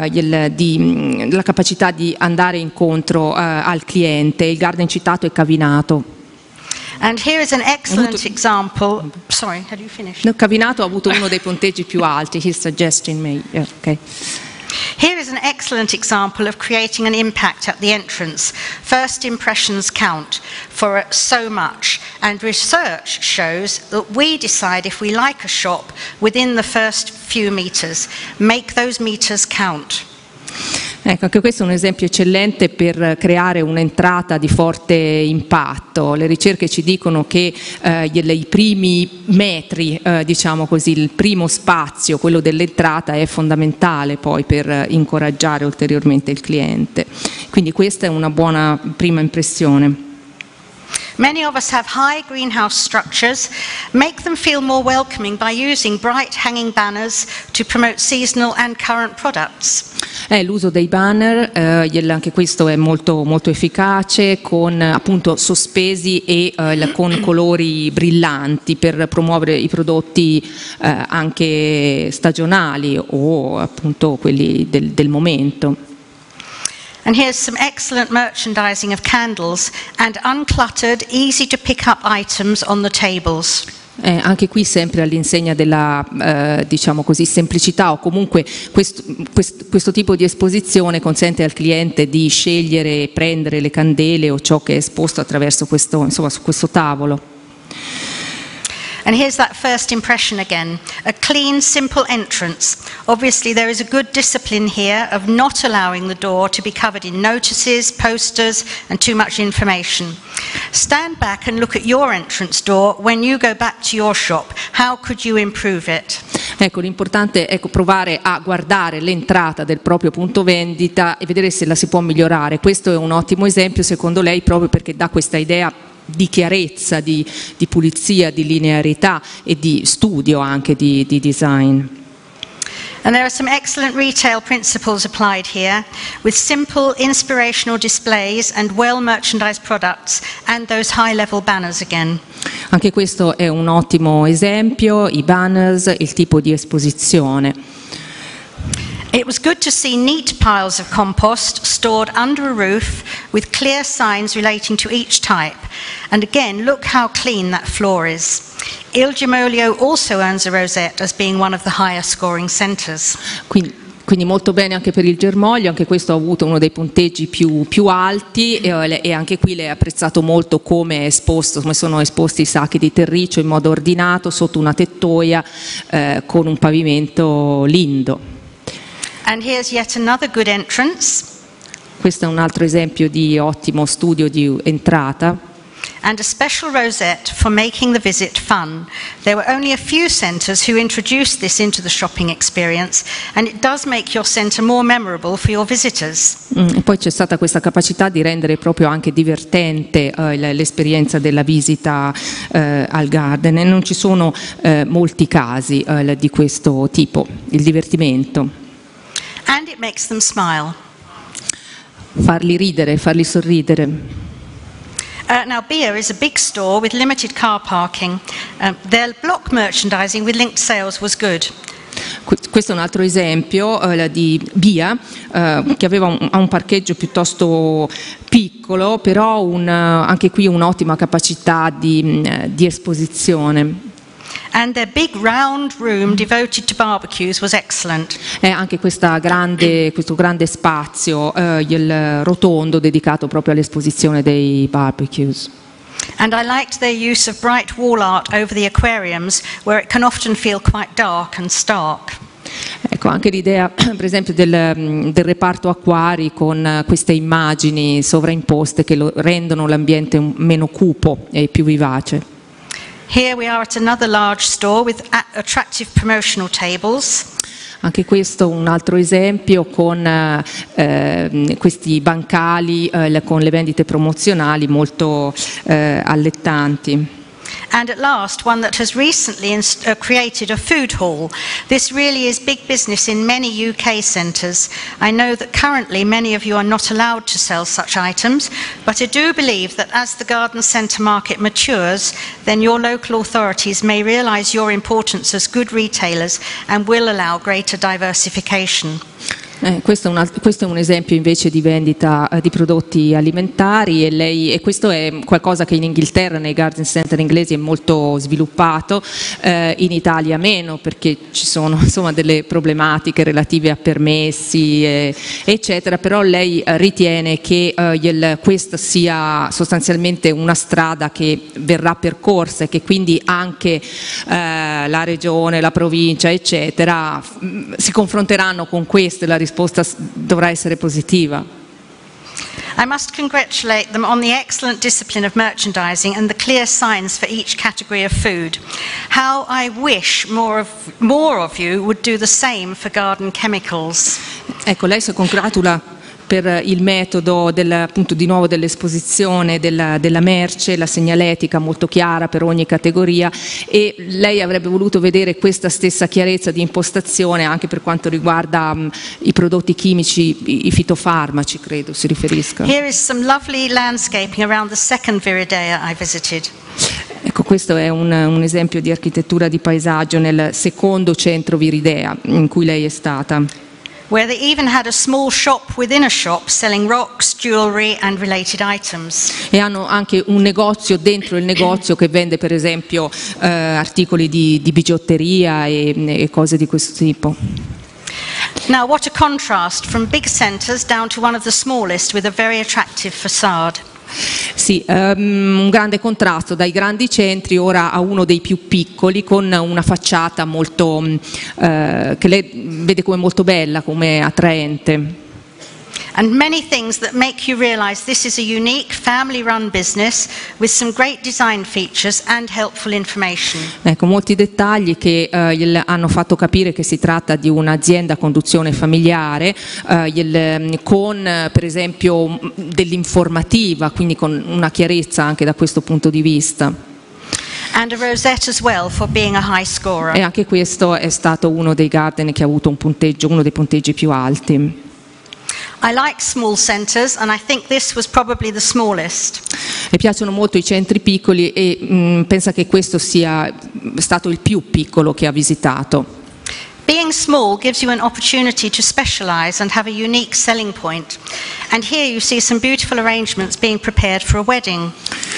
della capacità di andare incontro al cliente. Il garden citato è Cavinato. And here is an excellent example. Sorry, had you finished? No, Cavinato ha avuto uno dei punteggi più alti. His suggestion may. Okay. Here is an excellent example of creating an impact at the entrance. First impressions count for so much, and research shows that we decide if we like a shop within the first few meters. Make those meters count. Ecco, anche questo è un esempio eccellente per creare un'entrata di forte impatto. Le ricerche ci dicono che i primi metri, diciamo così, il primo spazio, quello dell'entrata, è fondamentale poi per incoraggiare ulteriormente il cliente. Quindi questa è una buona prima impressione. Many of us have high greenhouse structures. Make them feel more welcoming by using bright hanging banners to promote seasonal and current products. L'uso dei banner, anche questo è molto, molto efficace, con appunto sospesi e con colori brillanti per promuovere i prodotti anche stagionali o appunto quelli del momento. And here's some excellent merchandising of candles and uncluttered, easy to pick up items on the tables. Anche qui sempre all'insegna della diciamo così, semplicità, o comunque questo tipo di esposizione consente al cliente di scegliere e prendere le candele o ciò che è esposto attraverso questo, insomma, su questo tavolo. And here's that first impression again, a clean, simple entrance. Obviously there is a good discipline here of not allowing the door to be covered in notices, posters and too much information. Stand back and look at your entrance door when you go back to your shop. How could you improve it? Ecco, l'importante è provare a guardare l'entrata del proprio punto vendita e vedere se la si può migliorare. Questo è un ottimo esempio secondo lei, proprio perché dà questa idea di chiarezza, di pulizia, di linearità e di studio anche di design. And there are some excellent retail principles applied here, with simple inspirational displays and well merchandised products and those high level banners again. Anche questo è un ottimo esempio, i banners, il tipo di esposizione. It was good to see neat piles of compost stored under a roof with clear signs relating to each type. And again, look how clean that floor is. Il Gemolio also earns a rosette as being one of the higher scoring centres. Quindi molto bene anche per il germoglio, anche questo ha avuto uno dei punteggi più alti e anche qui lei ha apprezzato molto come sono esposti i sacchi di terriccio in modo ordinato sotto una tettoia con un pavimento lindo. And here's yet another good entrance. Questo è un altro esempio di ottimo studio di entrata. And a special rosette for making the visit fun. There were only a few centres who introduced this into the shopping experience, and it does make your centre more memorable for your visitors. E poi c'è stata questa capacità di rendere proprio anche divertente l'esperienza della visita al Garden, e non ci sono molti casi di questo tipo, il divertimento. And it makes them smile. Farli ridere, farli sorridere. Now, Beer is a big store with limited car parking. Their block merchandising with linked sales was good. Questo è un altro esempio di Bia, che ha un parcheggio piuttosto piccolo, però anche qui un'ottima capacità di esposizione. And their big round room devoted to barbecues was excellent. Anche questo grande spazio, il rotondo dedicato proprio all'esposizione dei barbecues. And I liked their use of bright wall art over the aquariums, where it can often feel quite dark and stark. Ecco, anche l'idea per esempio del reparto acquari con queste immagini sovraimposte che rendono l'ambiente meno cupo e più vivace. Here we are at another large store with attractive promotional tables. Anche questo un altro esempio con questi bancali con le vendite promozionali molto allettanti. And at last, one that has recently created a food hall. This really is big business in many UK centres. I know that currently many of you are not allowed to sell such items, but I do believe that as the garden centre market matures, then your local authorities may realise your importance as good retailers and will allow greater diversification. Questo è un esempio invece di vendita di prodotti alimentari e questo è qualcosa che in Inghilterra nei garden center inglesi è molto sviluppato, in Italia meno perché ci sono insomma delle problematiche relative a permessi eccetera, però lei ritiene che questa sia sostanzialmente una strada che verrà percorsa e che quindi anche la regione, la provincia eccetera si confronteranno con questo e la risposta dovrà essere positiva. I must congratulate them on the excellent discipline of merchandising and the clear signs for each category of food. How I wish more of you would do the same for garden chemicals. Ecco, lei si congratula per il metodo appunto di nuovo dell'esposizione della merce, la segnaletica molto chiara per ogni categoria, e lei avrebbe voluto vedere questa stessa chiarezza di impostazione anche per quanto riguarda i prodotti chimici, i fitofarmaci credo si riferisca. Here is some lovely landscaping around the second Viridea I visited. Ecco, questo è un esempio di architettura di paesaggio nel secondo centro Viridea in cui lei è stata. where they even had a small shop within a shop selling rocks, jewelry and related items. E hanno anche un negozio dentro il negozio che vende per esempio articoli di bigiotteria e cose di questo tipo. Now, what a contrast from big centres down to one of the smallest with a very attractive facade. Sì, un grande contrasto dai grandi centri ora a uno dei più piccoli con una facciata molto che lei vede come molto bella, come attraente. And many things that make you realise this is a unique family-run business with some great design features and helpful information. Ecco, molti dettagli che hanno fatto capire che si tratta di un'azienda a conduzione familiare, con per esempio dell'informativa, quindi con una chiarezza anche da questo punto di vista. And a rosette as well for being a high scorer. E anche questo è stato uno dei garden che ha avuto uno dei punteggi più alti. I like small centres and I think this was probably the smallest. Le piacciono molto i centri piccoli e pensa che questo sia stato il più piccolo che ha visitato. Being small gives you an opportunity to specialise and have a unique selling point. And here you see some beautiful arrangements being prepared for a wedding.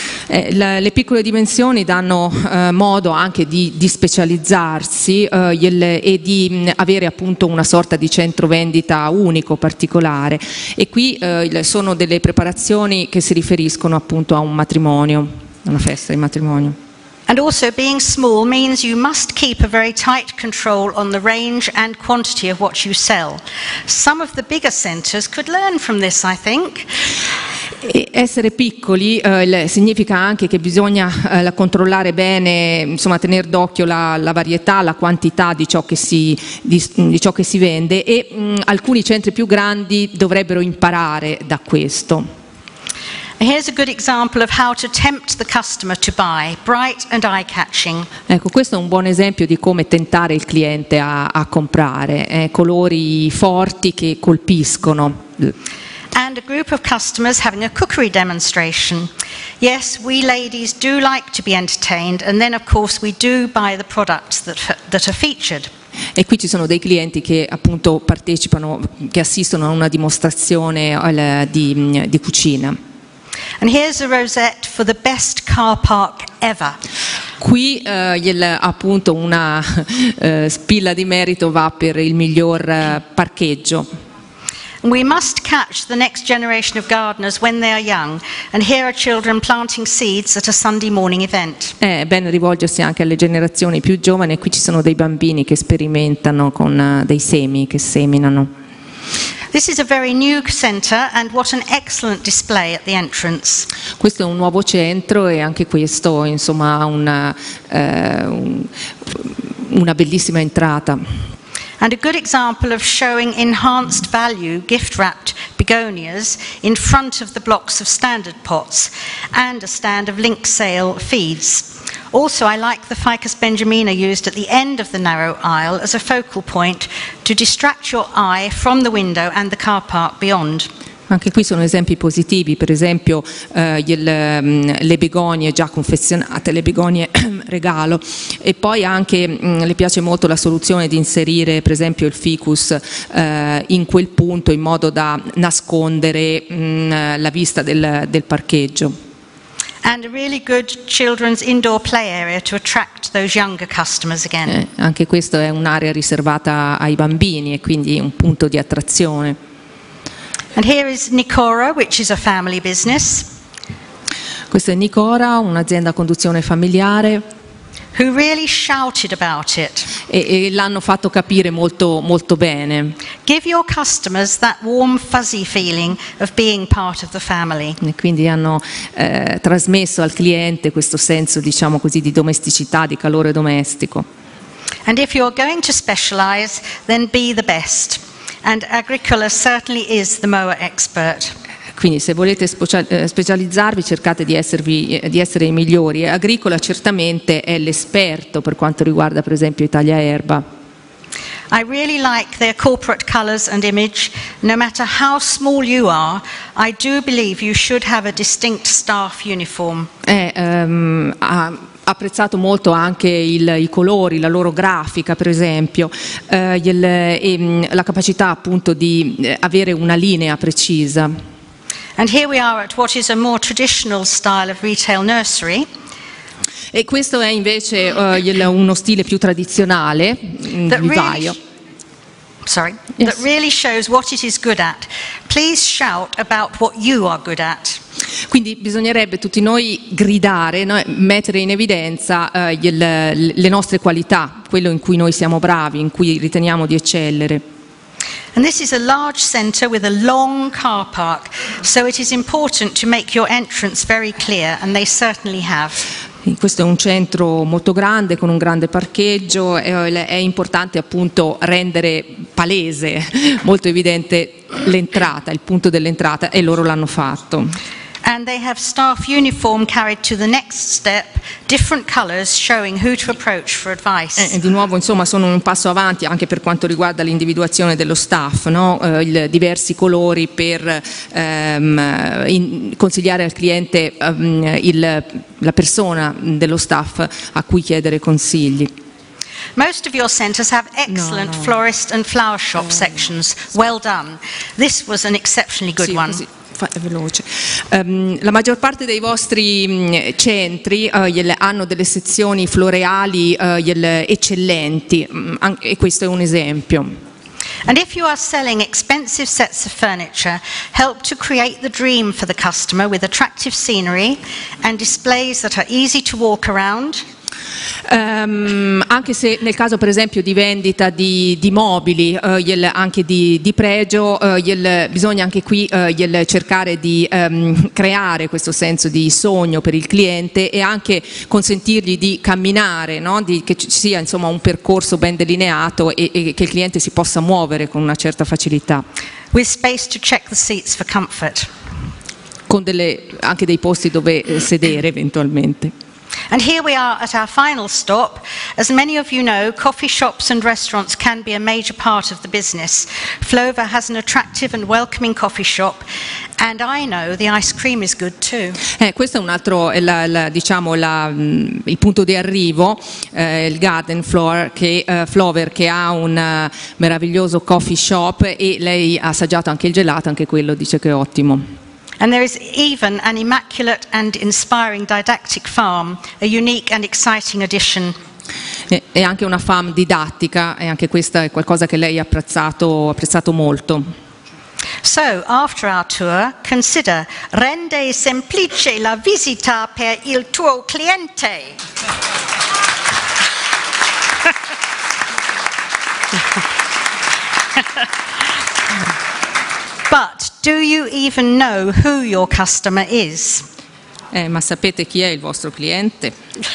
Le piccole dimensioni danno modo anche di specializzarsi e di avere appunto una sorta di centro vendita unico, particolare, e qui sono delle preparazioni che si riferiscono appunto a un matrimonio, a una festa di matrimonio. And also being small means you must keep a very tight control on the range and quantity of what you sell. Some of the bigger centres could learn from this, I think. E essere piccoli significa anche che bisogna controllare bene, insomma tenere d'occhio la varietà, la quantità di ciò che si vende e alcuni centri più grandi dovrebbero imparare da questo. Here's a good example of how to tempt the customer to buy, bright and eye-catching. Ecco, questo è un buon esempio di come tentare il cliente a comprare, colori forti che colpiscono. And a group of customers having a cookery demonstration. Yes, we ladies do like to be entertained, and then of course we do buy the products that are featured. E qui ci sono dei clienti che appunto partecipano, che assistono a una dimostrazione di cucina. And here's a rosette for the best car park ever. Qui appunto una spilla di merito va per il miglior parcheggio. We must catch the next generation of gardeners when they are young, and here are children planting seeds at a Sunday morning event. È bene rivolgersi anche alle generazioni più giovani, e qui ci sono dei bambini che sperimentano con dei semi che seminano. This is a very new centre and what an excellent display at the entrance. Questo è un nuovo centro e anche questo insomma ha una bellissima entrata. And a good example of showing enhanced value gift-wrapped begonias in front of the blocks of standard pots and a stand of link sale feeds. Also, I like the Ficus benjamina used at the end of the narrow aisle as a focal point to distract your eye from the window and the car park beyond. Anche qui sono esempi positivi, per esempio le begonie già confezionate, le begonie regalo, e poi anche le piace molto la soluzione di inserire per esempio il ficus in quel punto in modo da nascondere la vista del parcheggio. And a really good children's indoor play area to attract those younger customers again. Anche questo è un'area riservata ai bambini e quindi un punto di attrazione. And here is Nicora, which is a family business. Questa è Nicora, un'azienda a conduzione familiare. Who really shouted about it. E l'hanno fatto capire molto, molto bene. Give your customers that warm, fuzzy feeling of being part of the family. E quindi hanno trasmesso al cliente questo senso, diciamo così, di domesticità, di calore domestico. And if you're going to specialize, then be the best. And Agricola certainly is the mower expert. Quindi se volete specializzarvi cercate di essere i migliori. Agricola certamente è l'esperto per quanto riguarda per esempio Italia Erba. I really like their corporate colours and image. No matter how small you are, I do believe you should have a distinct staff uniform. apprezzato molto anche i colori, la loro grafica per esempio, la capacità appunto di avere una linea precisa. And here we are at what is a more traditional style of retail nursery. E questo è invece uno stile più tradizionale, vivaio. That really shows what it is good at. Please shout about what you are good at. Quindi bisognerebbe tutti noi gridare, no? Mettere in evidenza le nostre qualità, quello in cui noi siamo bravi, in cui riteniamo di eccellere. And this is a large centre with a long car park, so it is important to make your entrance very clear, and they certainly have. Questo è un centro molto grande con un grande parcheggio, è importante appunto rendere palese, molto evidente l'entrata, il punto dell'entrata, e loro l'hanno fatto. And they have staff uniform carried to the next step, different colours showing who to approach for advice. Di nuovo insomma sono un passo avanti anche per quanto riguarda l'individuazione dello staff, no? Diversi colori per consigliare al cliente la persona dello staff a cui chiedere consigli. Most of your centres have excellent florist and flower shop sections. Well done. This was an exceptionally good one. Così. È veloce. La maggior parte dei vostri centri hanno delle sezioni floreali eccellenti, e questo è un esempio. And if you are selling expensive sets of furniture, help to create the dream for the customer with attractive scenery and displays that are easy to walk around. Anche se nel caso per esempio di vendita di mobili anche di pregio, bisogna anche qui cercare di creare questo senso di sogno per il cliente e anche consentirgli di camminare, no? Che ci sia insomma un percorso ben delineato e che il cliente si possa muovere con una certa facilità. With space to check the seats for comfort. Con anche dei posti dove sedere eventualmente. And here we are at our final stop. As many of you know, coffee shops and restaurants can be a major part of the business. Flover has an attractive and welcoming coffee shop, and I know the ice cream is good too. Questo è un altro, diciamo, il punto di arrivo, il Garden Flower, Flover, che ha un meraviglioso coffee shop, e lei ha assaggiato anche il gelato, anche quello dice che è ottimo. And there is even an immaculate and inspiring didactic farm, a unique and exciting addition. E anche una farm didattica, e anche questa è qualcosa che lei ha apprezzato molto. So, after our tour, consider rende semplice la visita per il tuo cliente. But do you even know who your customer is? Ma sapete chi è il vostro cliente?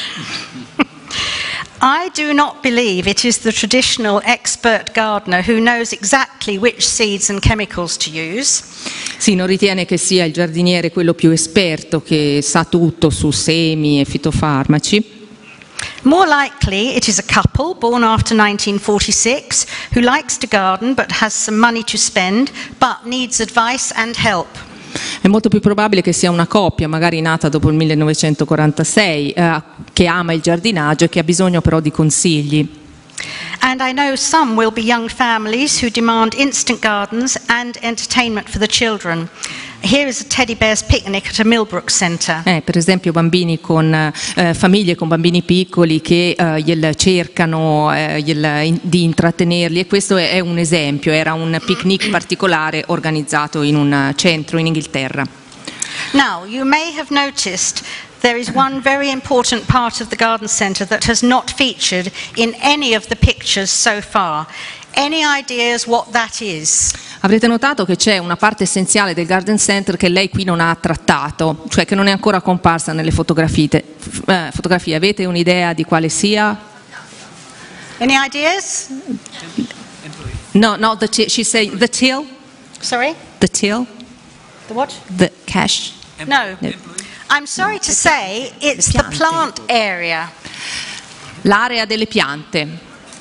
I do not believe it is the traditional expert gardener who knows exactly which seeds and chemicals to use. Sì, non ritiene che sia il giardiniere quello più esperto che sa tutto su semi e fitofarmaci. More likely, it is a couple born after 1946 who likes to garden but has some money to spend but needs advice and help. È molto più probabile che sia una coppia, magari nata dopo il 1946, che ama il giardinaggio e che ha bisogno però di consigli. And I know some will be young families who demand instant gardens and entertainment for the children. Here is a teddy bear's picnic at a Millbrook Centre. Per esempio bambini famiglie con bambini piccoli che cercano di intrattenerli, e questo è un esempio, era un picnic particolare organizzato in un centro in Inghilterra. Now, you may have noticed there is one very important part of the garden centre that has not featured in any of the pictures so far. Any ideas what that is? Avrete notato che c'è una parte essenziale del Garden Center che lei qui non ha trattato, cioè che non è ancora comparsa nelle fotografie. Avete un'idea di quale sia? Any ideas? No, she's saying the till. Sorry? The till. The what? The cash. No. I'm sorry to say it's the plant area. L'area delle piante.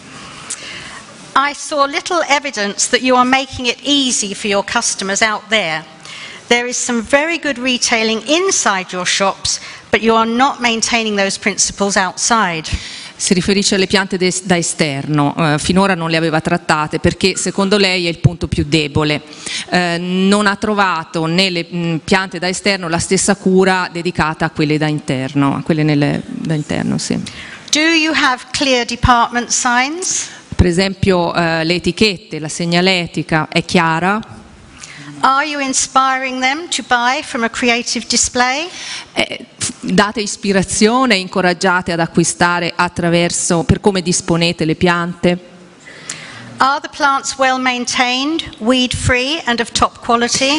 I saw little evidence that you are making it easy for your customers out there. There is some very good retailing inside your shops, but you are not maintaining those principles outside. Si riferisce alle piante da esterno, finora non le aveva trattate perché secondo lei è il punto più debole. Non ha trovato nelle piante da esterno la stessa cura dedicata a quelle da interno, da interno, sì. Do you have clear department signs? Per esempio le etichette, la segnaletica è chiara? Are you inspiring them to buy from a creative display? Date ispirazione, incoraggiate ad acquistare per come disponete le piante? Are the plants well maintained, weed free and of top quality?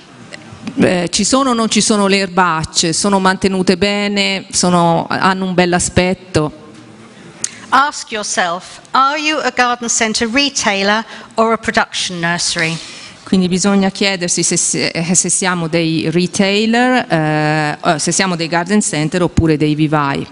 Ci sono o non ci sono le erbacce? Sono mantenute bene? Hanno un bell'aspetto? Ask yourself, are you a garden centre retailer or a production nursery? Quindi bisogna chiedersi se siamo dei retailer, se siamo dei garden center oppure dei vivai.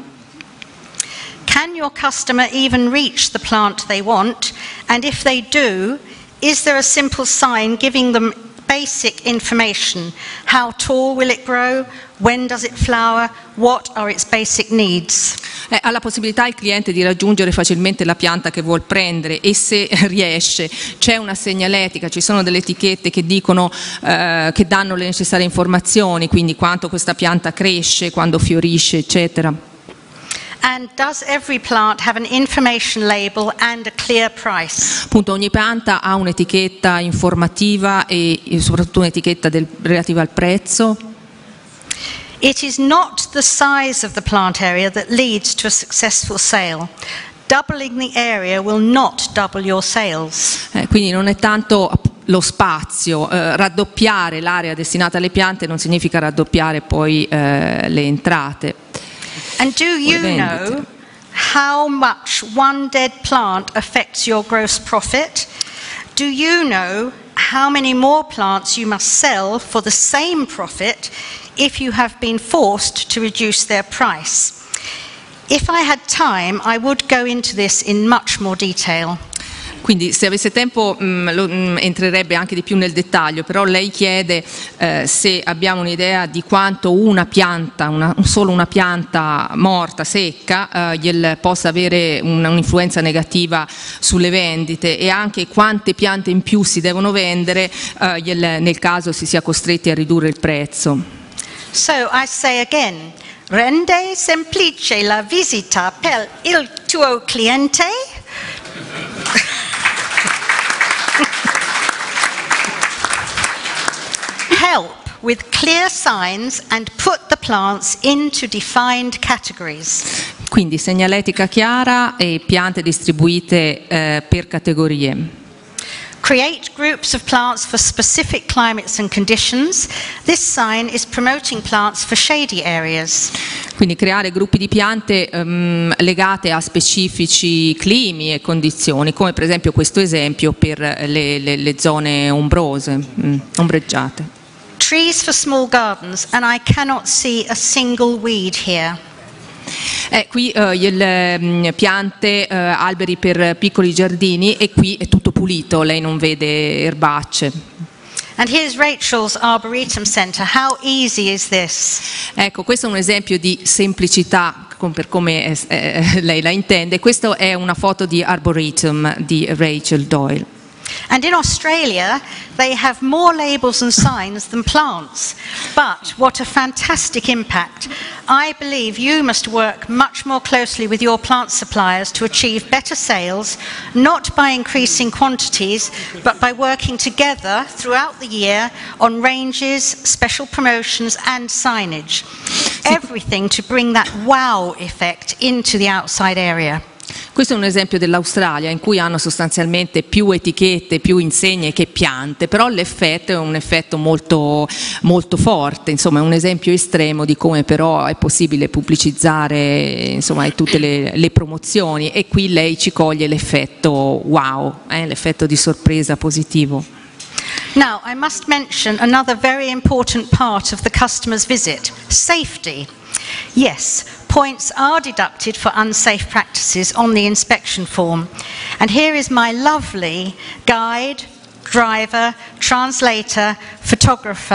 Can your customer even reach the plant they want? And if they do, is there a simple sign giving them basic information? How tall will it grow? When does it flower? What are its basic needs? Ha la possibilità il cliente di raggiungere facilmente la pianta che vuol prendere e se riesce c'è una segnaletica, ci sono delle etichette che dicono che danno le necessarie informazioni, quindi quanto questa pianta cresce, quando fiorisce, eccetera. And does every plant have an information label and a clear price? Appunto, ogni pianta ha un'etichetta informativa e soprattutto un'etichetta relativa al prezzo. It is not the size of the plant area that leads to a successful sale. Doubling the area will not double your sales. Quindi non è tanto lo spazio, raddoppiare l'area destinata alle piante non significa raddoppiare poi le entrate. And do you know how much one dead plant affects your gross profit? Do you know how many more plants you must sell for the same profit if you have been forced to reduce their price? If I had time, I would go into this in much more detail. Quindi se avesse tempo entrerebbe anche di più nel dettaglio, però lei chiede se abbiamo un'idea di quanto una pianta, solo una pianta morta, secca, possa avere un'influenza negativa sulle vendite e anche quante piante in più si devono vendere nel caso si sia costretti a ridurre il prezzo. So I say again, rende semplice la visita per il tuo cliente? Help with clear signs and put the plants into defined categories. Quindi segnaletica chiara e piante distribuite per categorie. Create groups of plants for specific climates and conditions. This sign is promoting plants for shady areas. Quindi creare gruppi di piante legate a specifici climi e condizioni, come per esempio questo esempio per le zone ombrose, ombreggiate. Trees for small gardens, and I cannot see a single weed here. Qui piante, alberi per piccoli giardini e qui è tutto pulito, lei non vede erbacce. And here's Rachel's Arboretum Center. How easy is this? Ecco, questo è un esempio di semplicità per come lei la intende. Questa è una foto di Arboretum di Rachel Doyle. And in Australia, they have more labels and signs than plants. But what a fantastic impact. I believe you must work much more closely with your plant suppliers to achieve better sales, not by increasing quantities, but by working together throughout the year on ranges, special promotions and signage. Everything to bring that wow effect into the outside area. Questo è un esempio dell'Australia in cui hanno sostanzialmente più etichette, più insegne che piante, però l'effetto è un effetto molto, molto forte, insomma è un esempio estremo di come però è possibile pubblicizzare insomma, tutte le promozioni e qui lei ci coglie l'effetto wow, l'effetto di sorpresa positivo. Now, I must mention another very important part of the customer's visit, safety. Yes, points are deducted for unsafe practices on the inspection form. And here is my lovely guide, driver, translator, photographer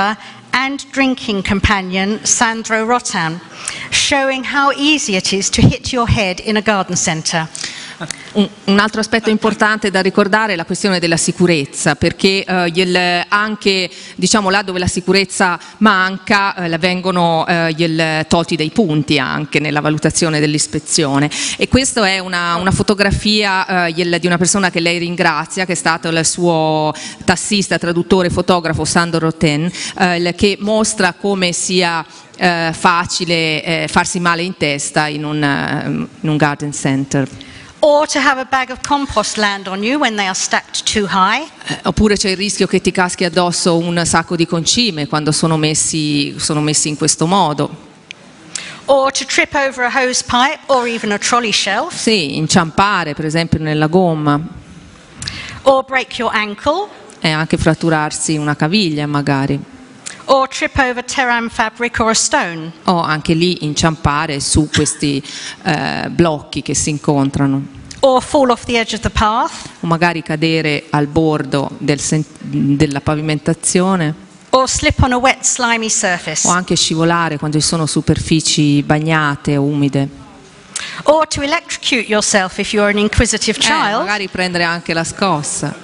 and drinking companion Sandro Rotan, showing how easy it is to hit your head in a garden centre. Un altro aspetto importante da ricordare è la questione della sicurezza, perché anche diciamo, là dove la sicurezza manca vengono tolti dei punti anche nella valutazione dell'ispezione, e questa è una fotografia di una persona che lei ringrazia, che è stato il suo tassista, traduttore, fotografo Sandro Roten, che mostra come sia facile farsi male in testa in un garden center. Or to have a bag of compost land on you when they are stacked too high. Oppure c'è il rischio che ti caschi addosso un sacco di concime quando sono messi in questo modo. Or to trip over a hose pipe or even a trolley shelf. Sì, inciampare per esempio nella gomma. Or break your ankle. E anche fratturarsi una caviglia magari. Or trip over terram fabric or a stone. O anche lì inciampare su questi blocchi che si incontrano. Or fall off the edge of the path. O magari cadere al bordo della pavimentazione. Or slip on a wet slimy surface. O anche scivolare quando ci sono superfici bagnate o umide. Or to electrocute yourself if you're an inquisitive child. Magari prendere anche la scossa.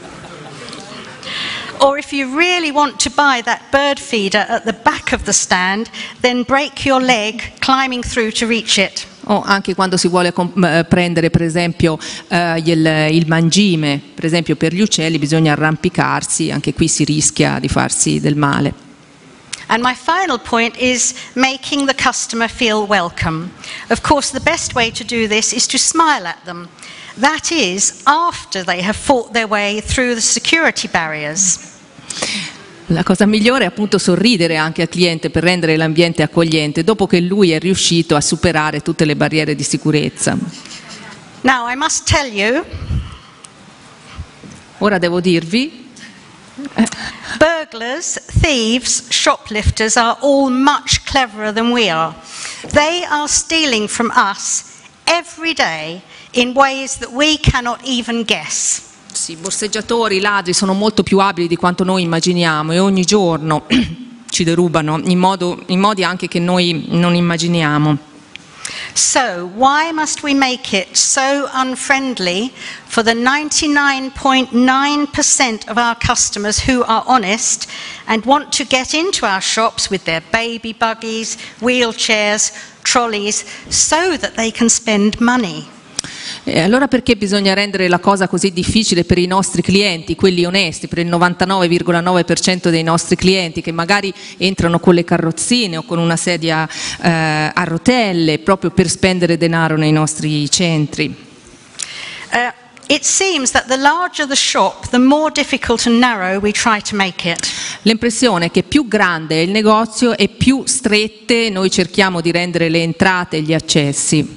Or if you really want to buy that bird feeder at the back of the stand, then break your leg climbing through to reach it. O anche quando si vuole prendere per esempio il mangime, per esempio per gli uccelli bisogna arrampicarsi, anche qui si rischia di farsi del male. And my final point is making the customer feel welcome. Of course, the best way to do this is to smile at them. That is, after they have fought their way through the security barriers. La cosa migliore è appunto sorridere anche al cliente per rendere l'ambiente accogliente dopo che lui è riuscito a superare tutte le barriere di sicurezza. Now I must tell you, ora devo dirvi, burglars, thieves, shoplifters are all much cleverer than we are. They are stealing from us every day in ways that we cannot even guess. Sì, borseggiatori, ladri sono molto più abili di quanto noi immaginiamo e ogni giorno ci derubano in modi anche che noi non immaginiamo. So why must we make it so unfriendly for the 99.9% of our customers who are honest and want to get into our shops with their baby buggies, wheelchairs, trolleys, so that they can spend money? E allora perché bisogna rendere la cosa così difficile per i nostri clienti, quelli onesti, per il 99,9% dei nostri clienti che magari entrano con le carrozzine o con una sedia a rotelle proprio per spendere denaro nei nostri centri? It seems that the larger the shop, the more difficult and narrow we try to make it. L'impressione è che più grande è il negozio e più strette noi cerchiamo di rendere le entrate e gli accessi.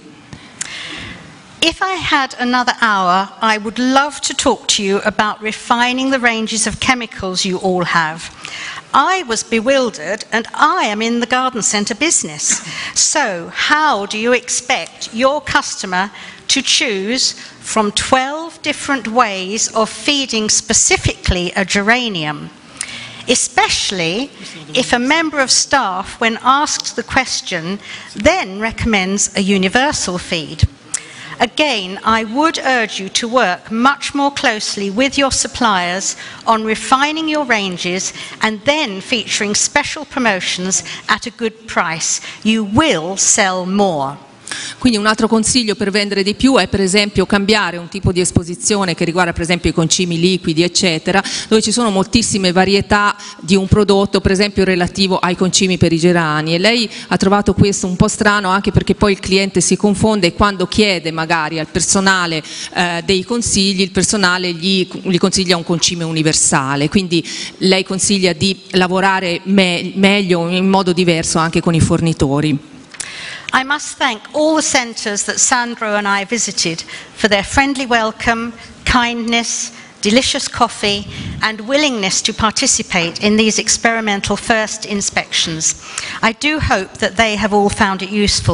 If I had another hour, I would love to talk to you about refining the ranges of chemicals you all have. I was bewildered and I am in the garden centre business. So how do you expect your customer to choose from 12 different ways of feeding specifically a geranium? Especially if a member of staff, when asked the question, then recommends a universal feed. Again, I would urge you to work much more closely with your suppliers on refining your ranges and then featuring special promotions at a good price. You will sell more. Quindi un altro consiglio per vendere di più è per esempio cambiare un tipo di esposizione che riguarda per esempio i concimi liquidi eccetera, dove ci sono moltissime varietà di un prodotto per esempio relativo ai concimi per i gerani, e lei ha trovato questo un po' strano anche perché poi il cliente si confonde e quando chiede magari al personale dei consigli, il personale gli consiglia un concime universale, quindi lei consiglia di lavorare meglio in modo diverso anche con i fornitori. I must thank all the centres that Sandro and I visited for their friendly welcome, kindness, delicious coffee and willingness to participate in these experimental first inspections. I do hope that they have all found it useful.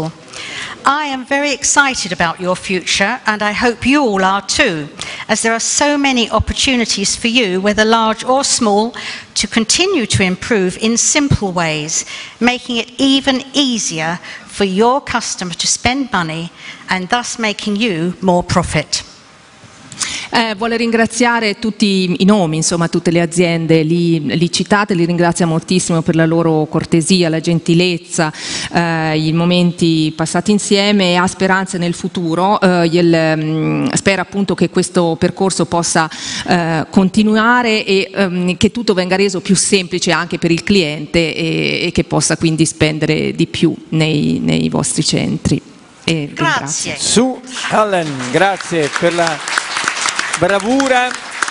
I am very excited about your future, and I hope you all are too, as there are so many opportunities for you, whether large or small, to continue to improve in simple ways, making it even easier for your customer to spend money and thus making you more profit. Vuole ringraziare tutti i nomi, insomma tutte le aziende lì citate, li ringrazia moltissimo per la loro cortesia, la gentilezza, i momenti passati insieme, e ha speranze nel futuro, spera appunto che questo percorso possa continuare e che tutto venga reso più semplice anche per il cliente e che possa quindi spendere di più nei vostri centri. Grazie. Sue Allen, grazie per la bravura,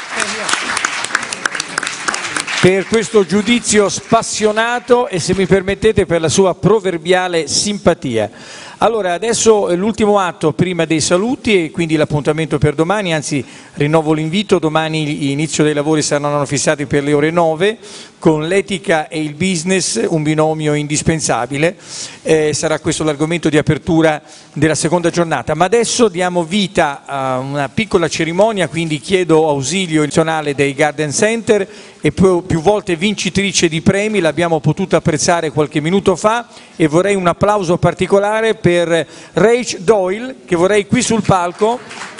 per questo giudizio spassionato e, se mi permettete, per la sua proverbiale simpatia. Allora, adesso l'ultimo atto prima dei saluti e quindi l'appuntamento per domani, anzi rinnovo l'invito, domani inizio dei lavori saranno fissati per le ore 9, con l'etica e il business, un binomio indispensabile, sarà questo l'argomento di apertura della seconda giornata. Ma adesso diamo vita a una piccola cerimonia, quindi chiedo ausilio nazionale dei Garden Center e più volte vincitrice di premi, l'abbiamo potuto apprezzare qualche minuto fa, e vorrei un applauso particolare per Rach Doyle, che vorrei qui sul palco.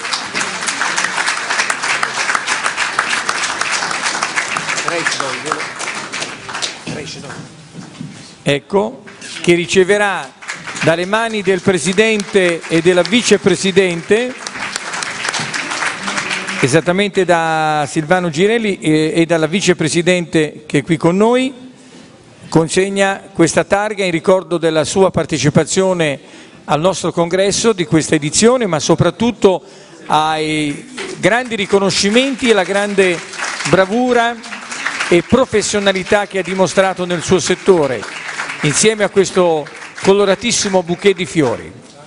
Ecco, che riceverà dalle mani del Presidente e della Vicepresidente, esattamente da Silvano Girelli e dalla Vicepresidente che è qui con noi, consegna questa targa in ricordo della sua partecipazione al nostro congresso di questa edizione, ma soprattutto ai grandi riconoscimenti e la grande bravura e professionalità che ha dimostrato nel suo settore, insieme a questo coloratissimo bouquet di fiori.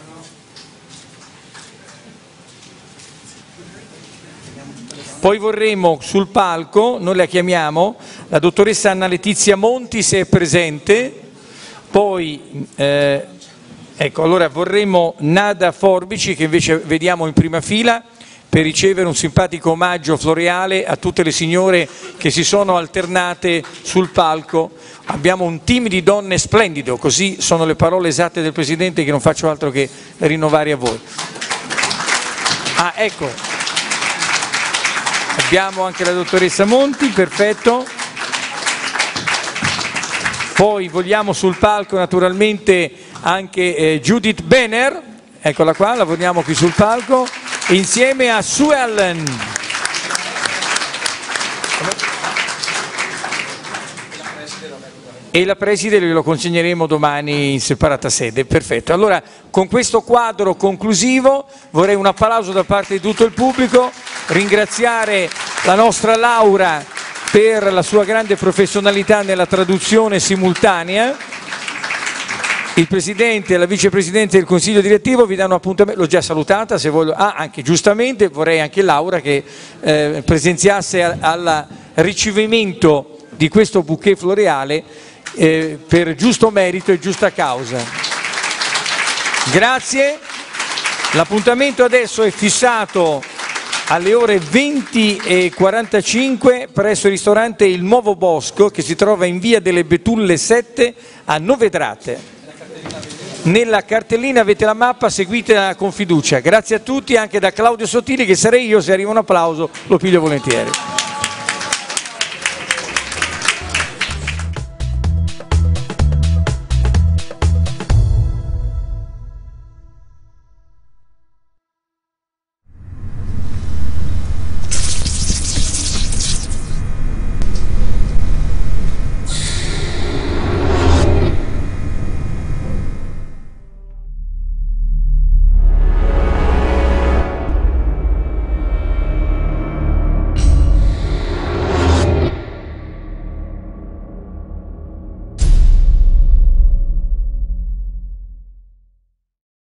Poi vorremmo sul palco, noi la chiamiamo, la dottoressa Anna Letizia Monti, se è presente, poi ecco, allora vorremmo Nada Forbici, che invece vediamo in prima fila, per ricevere un simpatico omaggio floreale a tutte le signore che si sono alternate sul palco. Abbiamo un team di donne splendido, così sono le parole esatte del Presidente, che non faccio altro che rinnovare a voi. Ah, ecco, abbiamo anche la dottoressa Monti, perfetto. Poi vogliamo sul palco naturalmente anche Judith Benner, eccola qua, la vogliamo qui sul palco, insieme a Sue Allen. E la preside glielo consegneremo domani in separata sede. Perfetto. Allora, con questo quadro conclusivo vorrei un applauso da parte di tutto il pubblico, ringraziare la nostra Laura per la sua grande professionalità nella traduzione simultanea. Il Presidente e la Vicepresidente del Consiglio Direttivo vi danno appuntamento, l'ho già salutata, se voglio, anche giustamente vorrei anche Laura che presenziasse al ricevimento di questo bouquet floreale per giusto merito e giusta causa. Grazie, l'appuntamento adesso è fissato alle ore 20:45 presso il ristorante Il Nuovo Bosco, che si trova in via delle Betulle 7 a Novedrate. Nella cartellina avete la mappa, seguitela con fiducia. Grazie a tutti, anche da Claudio Sottili, che sarei io, se arriva un applauso lo piglio volentieri.